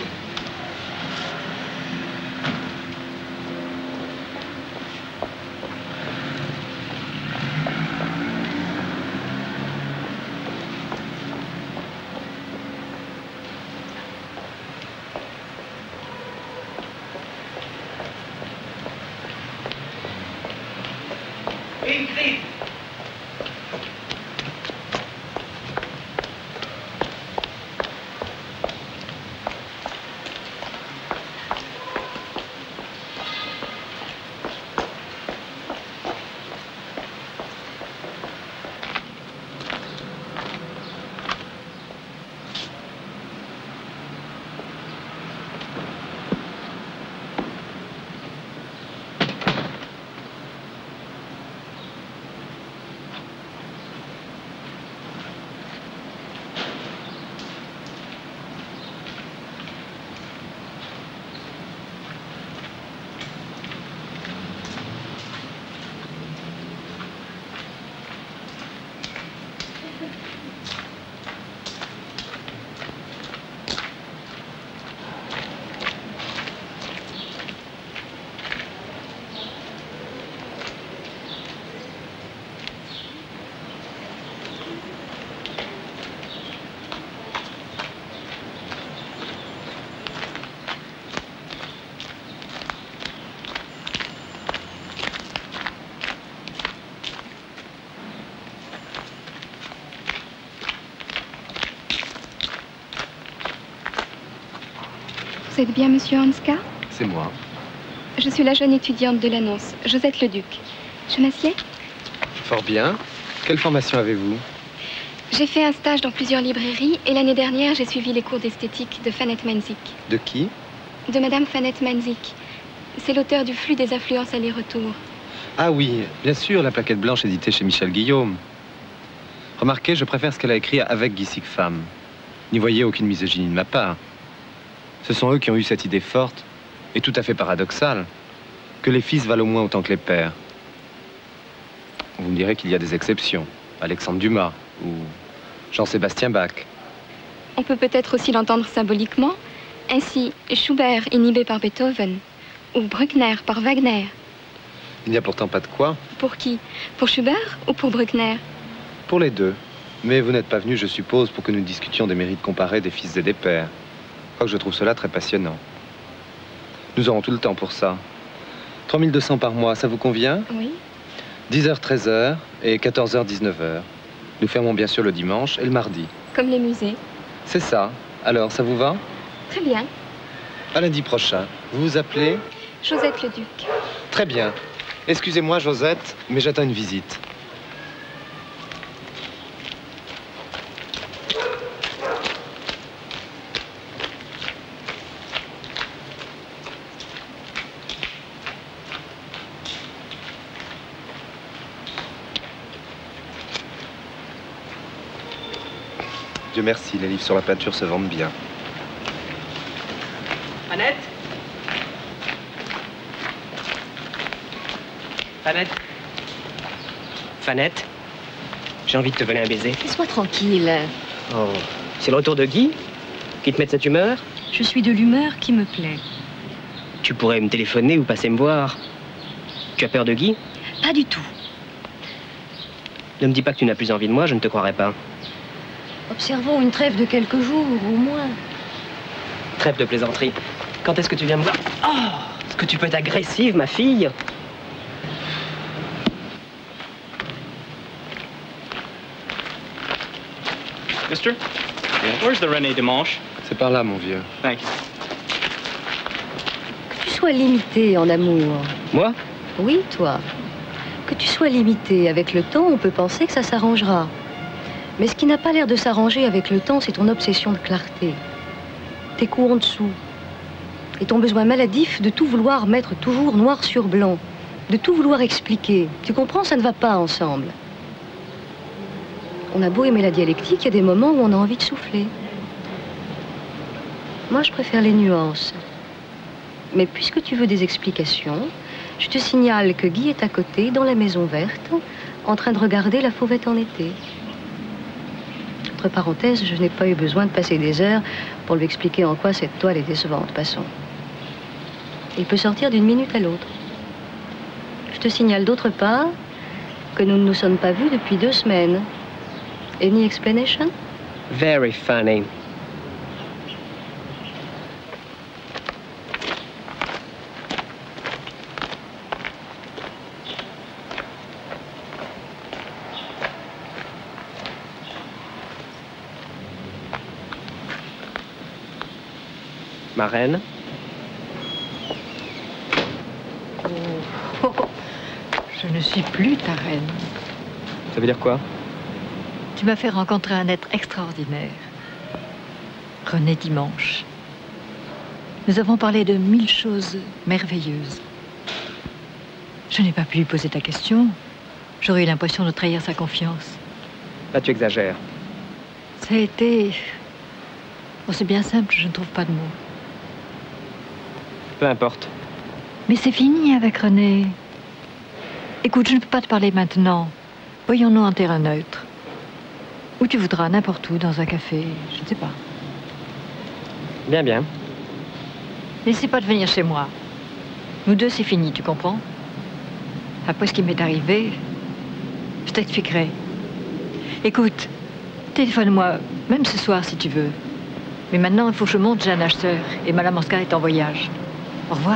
Ingrid! Vous êtes bien, monsieur Hanska? C'est moi. Je suis la jeune étudiante de l'annonce, Josette Leduc. Je m'assieds? Fort bien. Quelle formation avez-vous? J'ai fait un stage dans plusieurs librairies et l'année dernière, j'ai suivi les cours d'esthétique de Fanette Menzik. De qui? De Madame Fanette Menzik. C'est l'auteur du Flux des affluences aller-retour. Ah oui, bien sûr, la plaquette blanche éditée chez Michel Guillaume. Remarquez, je préfère ce qu'elle a écrit avec Guy Siegfried. N'y voyez aucune misogynie de ma part. Ce sont eux qui ont eu cette idée forte, et tout à fait paradoxale, que les fils valent au moins autant que les pères. Vous me direz qu'il y a des exceptions. Alexandre Dumas, ou Jean-Sébastien Bach. On peut peut-être aussi l'entendre symboliquement. Ainsi, Schubert inhibé par Beethoven, ou Bruckner par Wagner. Il n'y a pourtant pas de quoi. Pour qui? Pour Schubert ou pour Bruckner? Pour les deux. Mais vous n'êtes pas venu, je suppose, pour que nous discutions des mérites comparés des fils et des pères. Je trouve cela très passionnant. Nous aurons tout le temps pour ça. 3200 par mois, ça vous convient? Oui. 10h, 13h et 14h, 19h. Nous fermons bien sûr le dimanche et le mardi. Comme les musées. C'est ça. Alors, ça vous va? Très bien. À lundi prochain. Vous vous appelez? Josette Leduc. Très bien. Excusez-moi, Josette, mais j'attends une visite. Dieu merci, les livres sur la peinture se vendent bien. Fanette? Fanette? Fanette? J'ai envie de te voler un baiser. Laisse-moi tranquille. Oh, c'est le retour de Guy qui te met de cette humeur? Je suis de l'humeur qui me plaît. Tu pourrais me téléphoner ou passer me voir. Tu as peur de Guy? Pas du tout. Ne me dis pas que tu n'as plus envie de moi, je ne te croirais pas. Observons une trêve de quelques jours, au moins. Trêve de plaisanterie. Quand est-ce que tu viens me voir? Oh, est-ce que tu peux être agressive, ma fille? Mister, where's the René Dimanche? C'est par là, mon vieux. Thank you. Que tu sois limité en amour. Moi? Oui, toi. Que tu sois limité avec le temps, on peut penser que ça s'arrangera. Mais ce qui n'a pas l'air de s'arranger avec le temps, c'est ton obsession de clarté. Tes coups en dessous. Et ton besoin maladif de tout vouloir mettre toujours noir sur blanc. De tout vouloir expliquer. Tu comprends, ça ne va pas ensemble. On a beau aimer la dialectique, il y a des moments où on a envie de souffler. Moi, je préfère les nuances. Mais puisque tu veux des explications, je te signale que Guy est à côté, dans la maison verte, en train de regarder la fauvette en été. Entre parenthèses, je n'ai pas eu besoin de passer des heures pour lui expliquer en quoi cette toile est décevante. Passons. Il peut sortir d'une minute à l'autre. Je te signale d'autre part que nous ne nous sommes pas vus depuis 2 semaines. Any explanation? Very funny. Ma reine? Oh, je ne suis plus ta reine. Ça veut dire quoi? Tu m'as fait rencontrer un être extraordinaire. René Dimanche. Nous avons parlé de 1000 choses merveilleuses. Je n'ai pas pu lui poser ta question. J'aurais eu l'impression de trahir sa confiance. Là, tu exagères. Ça a été... Oh, c'est bien simple, je ne trouve pas de mots. Peu importe. Mais c'est fini avec René. Écoute, je ne peux pas te parler maintenant. Voyons-nous en terrain neutre. Où tu voudras, n'importe où, dans un café, je ne sais pas. Bien, bien. N'essaie pas de venir chez moi. Nous deux, c'est fini, tu comprends? Après ce qui m'est arrivé, je t'expliquerai. Écoute, téléphone-moi, même ce soir si tu veux. Mais maintenant, il faut que je monte, j'ai un acheteur, et Madame Oscar est en voyage. Au revoir.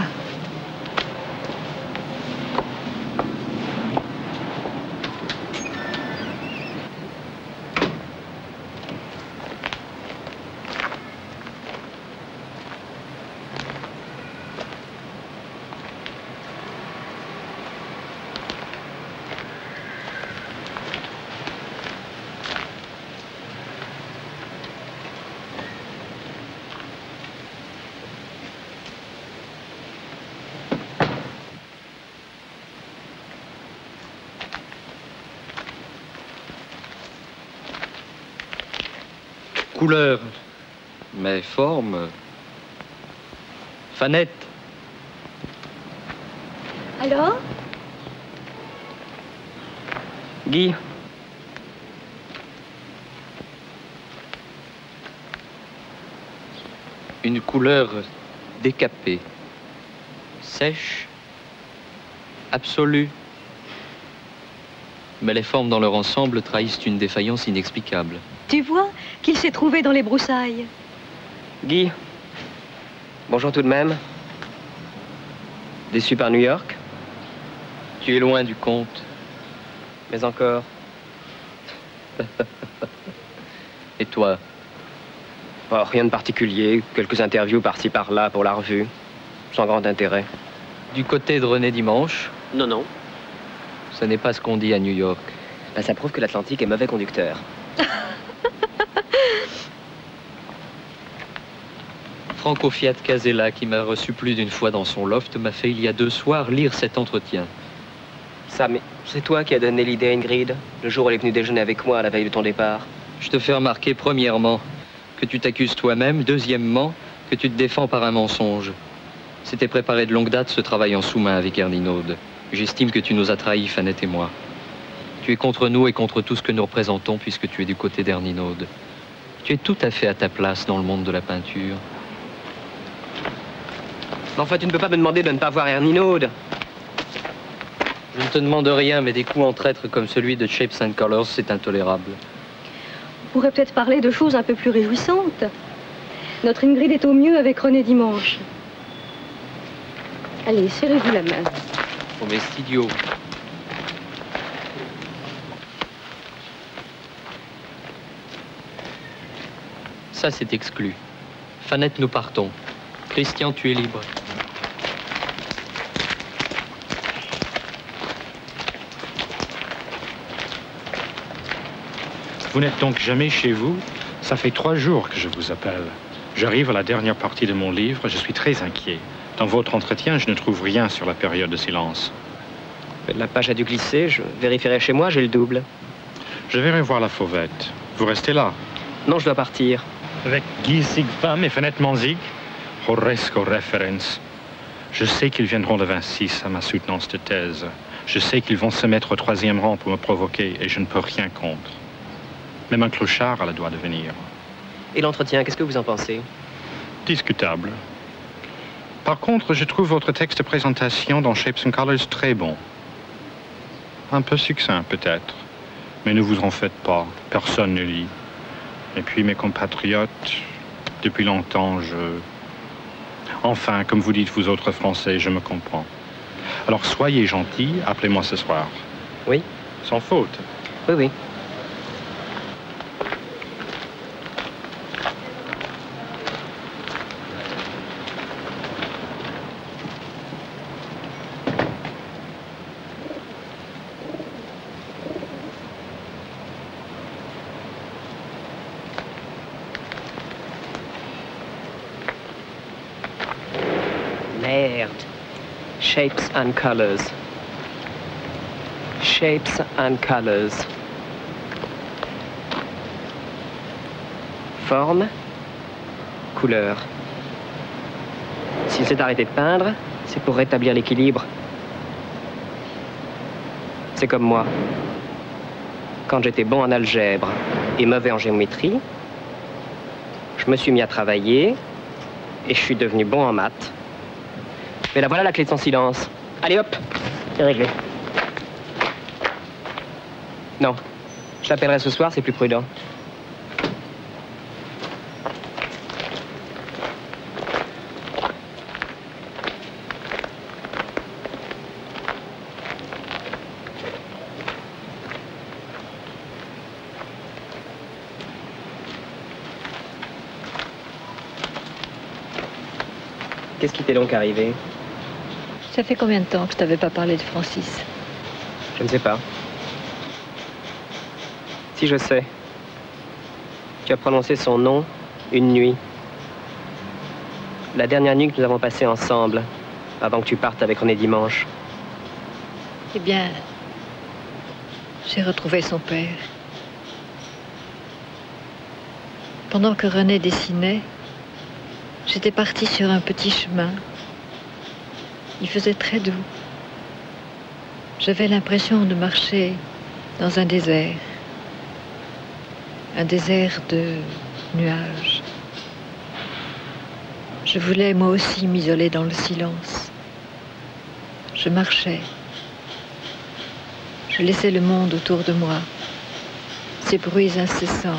Couleur, mais forme... Fanette. Alors? Guy. Une couleur décapée, sèche, absolue. Mais les formes dans leur ensemble trahissent une défaillance inexplicable. Tu vois qu'il s'est trouvé dans les broussailles. Guy. Bonjour tout de même. Déçu par New York? Tu es loin du compte. Mais encore. Et toi? Oh, rien de particulier. Quelques interviews par-ci par-là pour la revue. Sans grand intérêt. Du côté de René Dimanche? Non, non. Ce n'est pas ce qu'on dit à New York. Ben, ça prouve que l'Atlantique est mauvais conducteur. Franco Fiat Casella, qui m'a reçu plus d'une fois dans son loft, m'a fait il y a 2 soirs lire cet entretien. Ça, mais c'est toi qui as donné l'idée à Ingrid, le jour où elle est venue déjeuner avec moi à la veille de ton départ. Je te fais remarquer, premièrement, que tu t'accuses toi-même, deuxièmement, que tu te défends par un mensonge. C'était préparé de longue date ce travail en sous-main avec Erninaud. J'estime que tu nous as trahis, Fanette et moi. Tu es contre nous et contre tout ce que nous représentons puisque tu es du côté d'Erninaud. Tu es tout à fait à ta place dans le monde de la peinture. Mais enfin, tu ne peux pas me demander de ne pas voir Erninaud. Je ne te demande rien, mais des coups en traître comme celui de Shapes and Colors, c'est intolérable. On pourrait peut-être parler de choses un peu plus réjouissantes. Notre Ingrid est au mieux avec René Dimanche. Allez, serrez-vous la main. Oh, mais c'est idiot. Ça, c'est exclu. Fanette, nous partons. Christian, tu es libre. Vous n'êtes donc jamais chez vous? Ça fait 3 jours que je vous appelle. J'arrive à la dernière partie de mon livre, je suis très inquiet. Dans votre entretien, je ne trouve rien sur la période de silence. La page a dû glisser, je vérifierai chez moi, j'ai le double. Je vais revoir la fauvette. Vous restez là? Non, je dois partir. Avec Guy Sigfam et Fanette Manzig? Horresco referens. Je sais qu'ils viendront le 26 à ma soutenance de thèse. Je sais qu'ils vont se mettre au 3e rang pour me provoquer et je ne peux rien contre. Même un clochard a le droit de venir. Et l'entretien, qu'est-ce que vous en pensez? Discutable. Par contre, je trouve votre texte de présentation dans Shapes and Colors très bon. Un peu succinct, peut-être. Mais ne vous en faites pas. Personne ne lit. Et puis, mes compatriotes, depuis longtemps, Enfin, comme vous dites, vous autres Français, je me comprends. Alors, soyez gentils, appelez-moi ce soir. Oui? Sans faute. Oui, oui. Merde. Shapes and Colors. Shapes and Colors. Forme, couleur. S'il s'est arrêté de peindre, c'est pour rétablir l'équilibre. C'est comme moi. Quand j'étais bon en algèbre et mauvais en géométrie, je me suis mis à travailler et je suis devenu bon en maths. Mais là, voilà la clé de son silence. Allez, hop, c'est réglé. Non, je l'appellerai ce soir, c'est plus prudent. Qu'est-ce qui t'est donc arrivé? Ça fait combien de temps que je t'avais pas parlé de Francis? Je ne sais pas. Si, je sais. Tu as prononcé son nom une nuit. La dernière nuit que nous avons passée ensemble, avant que tu partes avec René Dimanche. Eh bien, j'ai retrouvé son père. Pendant que René dessinait, j'étais partie sur un petit chemin. Il faisait très doux. J'avais l'impression de marcher dans un désert de nuages. Je voulais moi aussi m'isoler dans le silence. Je marchais. Je laissais le monde autour de moi, ces bruits incessants,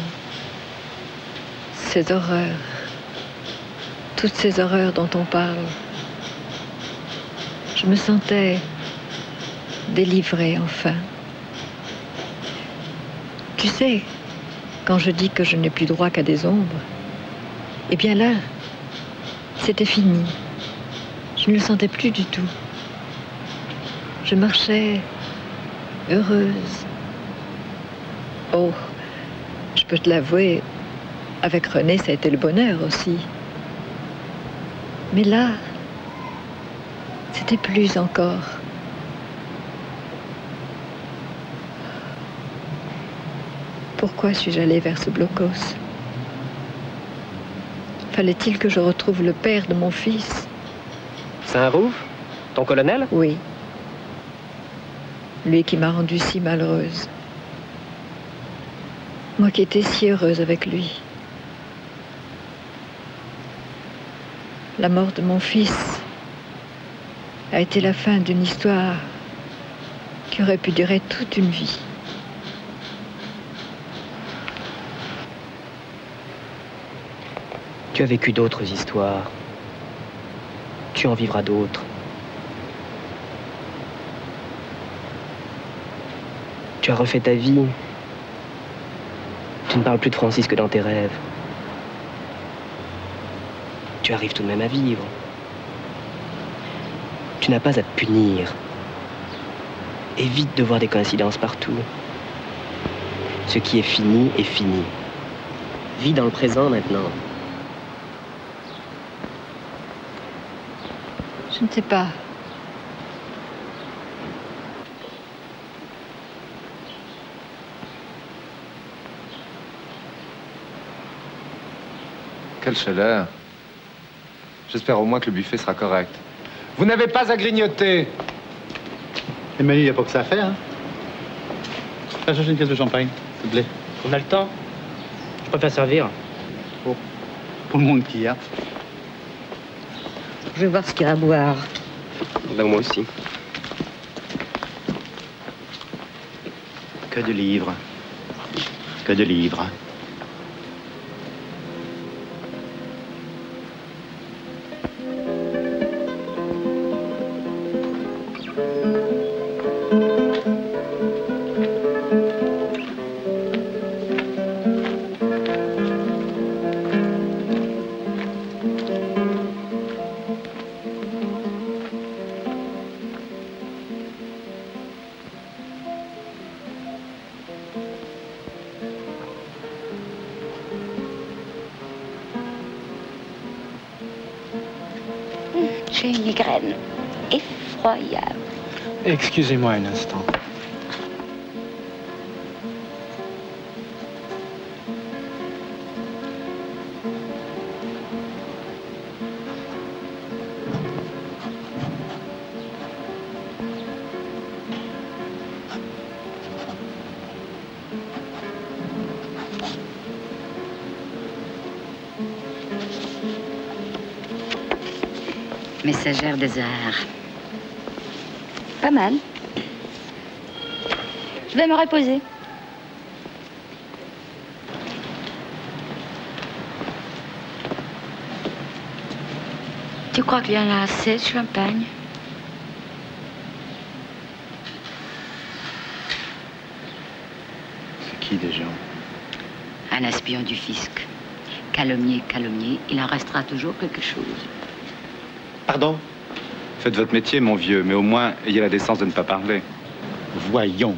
ces horreurs, toutes ces horreurs dont on parle. Je me sentais délivrée enfin. Tu sais, quand je dis que je n'ai plus droit qu'à des ombres, eh bien là, c'était fini. Je ne le sentais plus du tout. Je marchais heureuse. Oh, je peux te l'avouer, avec René, ça a été le bonheur aussi. Mais là, c'était plus encore. Pourquoi suis-je allée vers ce blocos? Fallait-il que je retrouve le père de mon fils? Saint-Rouve? Ton colonel? Oui. Lui qui m'a rendue si malheureuse. Moi qui étais si heureuse avec lui. La mort de mon fils a été la fin d'une histoire qui aurait pu durer toute une vie. Tu as vécu d'autres histoires. Tu en vivras d'autres. Tu as refait ta vie. Tu ne parles plus de Francis que dans tes rêves. Tu arrives tout de même à vivre. Tu n'as pas à te punir. Évite de voir des coïncidences partout. Ce qui est fini est fini. Vis dans le présent maintenant. Je ne sais pas. Quelle chaleur. J'espère au moins que le buffet sera correct. Vous n'avez pas à grignoter. Emmanuel, il n'y a pas que ça à faire. Hein. Va chercher une caisse de champagne, s'il te plaît. On a le temps. Je préfère servir. Oh. Pour le monde qu'il y a. Je vais voir ce qu'il y a à boire. Là, moi aussi. Que de livres. Que de livres. J'ai une migraine effroyable. Excusez-moi un instant. Messagère des arts. Pas mal. Je vais me reposer. Tu crois qu'il y en a assez de champagne? C'est qui déjà? Un espion du fisc. Calomnier, calomnier, il en restera toujours quelque chose. Pardon? Faites votre métier, mon vieux, mais au moins, ayez la décence de ne pas parler. Voyons.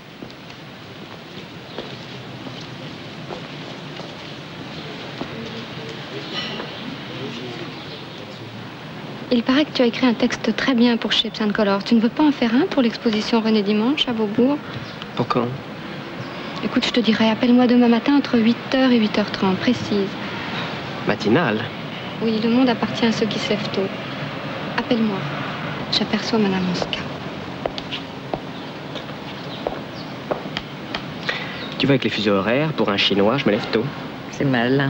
Il paraît que tu as écrit un texte très bien pour Shapes and Colors. Tu ne veux pas en faire un pour l'exposition René Dimanche à Beaubourg? Pour quand? Écoute, je te dirai, appelle-moi demain matin entre 8h et 8h30, précise. Matinale? Oui, le monde appartient à ceux qui se lèvent tôt. Appelle-moi. J'aperçois Madame Mosca. Tu vois, avec les fuseaux horaires, pour un Chinois, je me lève tôt. C'est mal.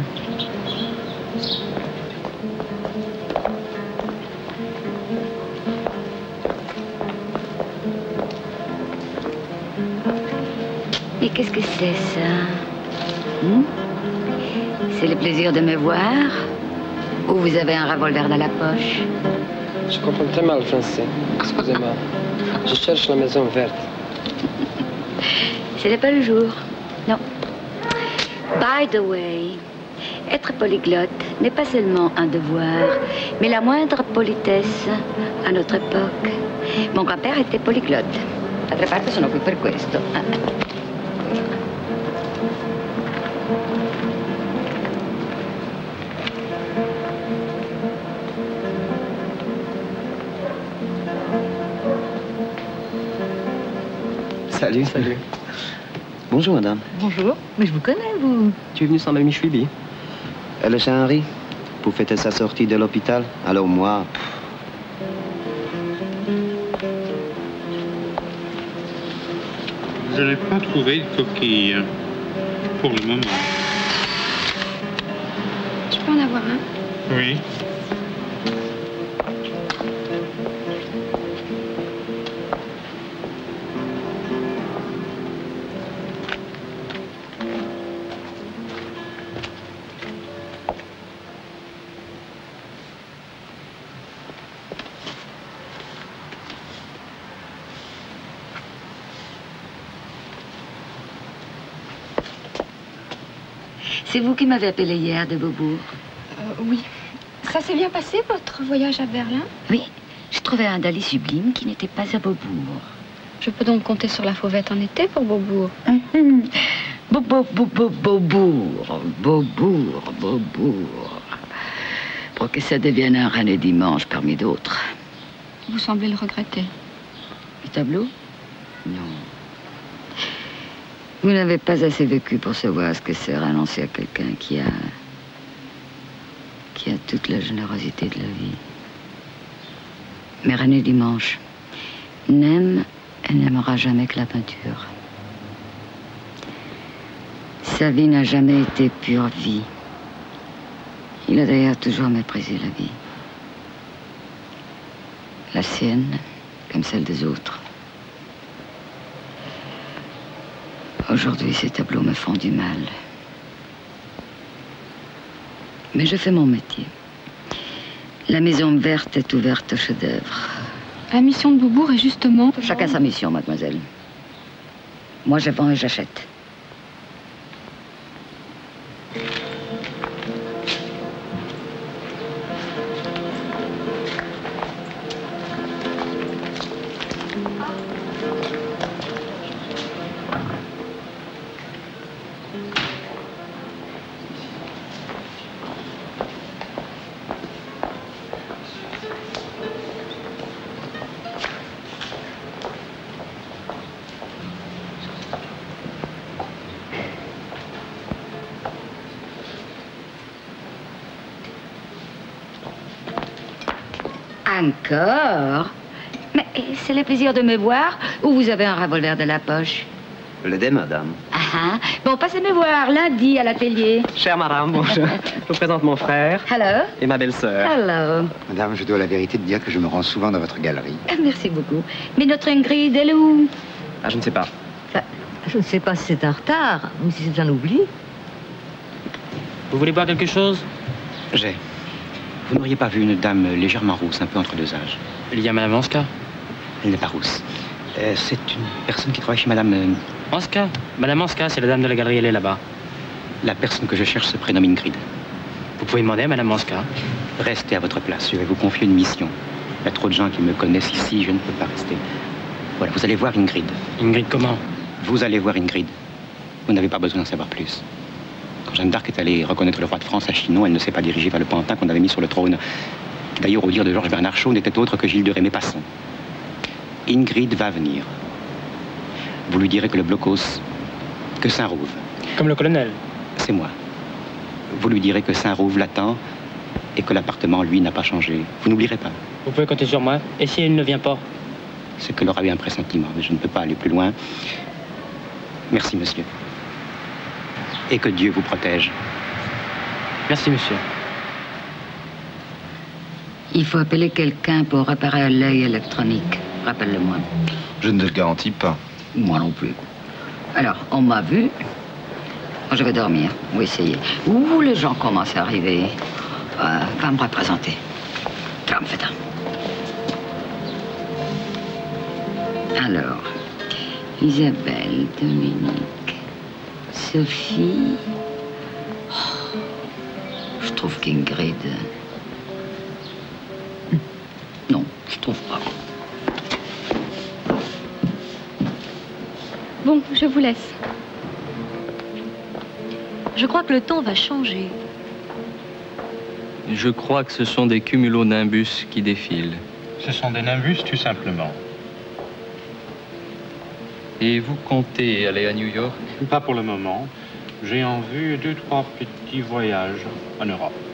Et qu'est-ce que c'est, ça? C'est le plaisir de me voir? Ou vous avez un revolver dans la poche? Je comprends très mal le français. Excusez-moi. Je cherche la maison verte. Ce n'est pas le jour. Non. By the way, être polyglotte n'est pas seulement un devoir, mais la moindre politesse à notre époque. Mon grand-père était polyglotte. D'altra parte sono qui per questo. Salut. Salut. Bonjour, madame. Bonjour. Mais je vous connais, vous. Tu es venu sans Mamie Chouibi? Elle est chez Henri pour fêter sa sortie de l'hôpital. Alors moi... Je n'ai pas trouvé de coquille pour le moment. Je peux en avoir un? Oui. C'est vous qui m'avez appelé hier de Beaubourg. Oui. Ça s'est bien passé, votre voyage à Berlin? Oui, j'ai trouvé un Dali sublime qui n'était pas à Beaubourg. Je peux donc compter sur la fauvette en été pour Beaubourg. Beaubourg. Pour que ça devienne un René Dimanche parmi d'autres. Vous semblez le regretter. Le tableau? Non. Vous n'avez pas assez vécu pour savoir ce que c'est renoncer à quelqu'un qui a toute la générosité de la vie. Mais René Dimanche n'aime et n'aimera jamais que la peinture. Sa vie n'a jamais été pure vie. Il a d'ailleurs toujours méprisé la vie. La sienne, comme celle des autres. Aujourd'hui, ces tableaux me font du mal. Mais je fais mon métier. La maison verte est ouverte aux chefs-d'œuvre. La mission de Beaubourg est justement... Chacun sa mission, mademoiselle. Moi, je vends et j'achète. Encore? Mais c'est le plaisir de me voir ou vous avez un revolver de la poche? Le dé, madame. Ah, bon, passez me voir lundi à l'atelier. Chère madame, bonjour. Je vous présente mon frère. Hello. Et ma belle-sœur. Hello. Madame, je dois la vérité de dire que je me rends souvent dans votre galerie. Merci beaucoup. Mais notre Ingrid, elle est où? Ah, je ne sais pas. Je ne sais pas si c'est un retard ou si c'est un oubli. Vous voulez boire quelque chose? J'ai. Vous n'auriez pas vu une dame légèrement rousse, un peu entre deux âges? Il y a Madame Anska. Elle n'est pas rousse. C'est une personne qui travaille chez Madame... Anska. Madame Anska, c'est la dame de la galerie, elle est là-bas. La personne que je cherche se prénomme Ingrid. Vous pouvez demander à Madame Anska. Restez à votre place, je vais vous confier une mission. Il y a trop de gens qui me connaissent ici, je ne peux pas rester. Voilà, vous allez voir Ingrid. Ingrid comment? Vous allez voir Ingrid. Vous n'avez pas besoin d'en savoir plus. Quand Jeanne d'Arc est allée reconnaître le roi de France à Chinon, elle ne s'est pas dirigée vers le pantin qu'on avait mis sur le trône. D'ailleurs, au dire de Georges Bernard Shaw, n'était autre que Gilles de Rémé-Passon. Ingrid va venir. Vous lui direz que le blocos, que Saint-Rouve. Comme le colonel. C'est moi. Vous lui direz que Saint-Rouve l'attend et que l'appartement, lui, n'a pas changé. Vous n'oublierez pas. Vous pouvez compter sur moi. Et si elle ne vient pas? C'est qu'elle aura eu un pressentiment, mais je ne peux pas aller plus loin. Merci, monsieur. Et que Dieu vous protège. Merci, monsieur. Il faut appeler quelqu'un pour réparer l'œil électronique. Rappelle-le-moi. Je ne te le garantis pas. Moi non plus. Alors, on m'a vu. Moi, je vais dormir. Ou essayer. Ouh, les gens commencent à arriver. Va me représenter. Calme, fais un. Alors, Isabelle, Dominique, Sophie. Oh, je trouve qu'Ingrid... Non, je trouve pas. Bon, je vous laisse. Je crois que le temps va changer. Je crois que ce sont des cumulonimbus qui défilent. Ce sont des nimbus, tout simplement. Et vous comptez aller à New York? Pas pour le moment. J'ai en vue 2-3 petits voyages en Europe.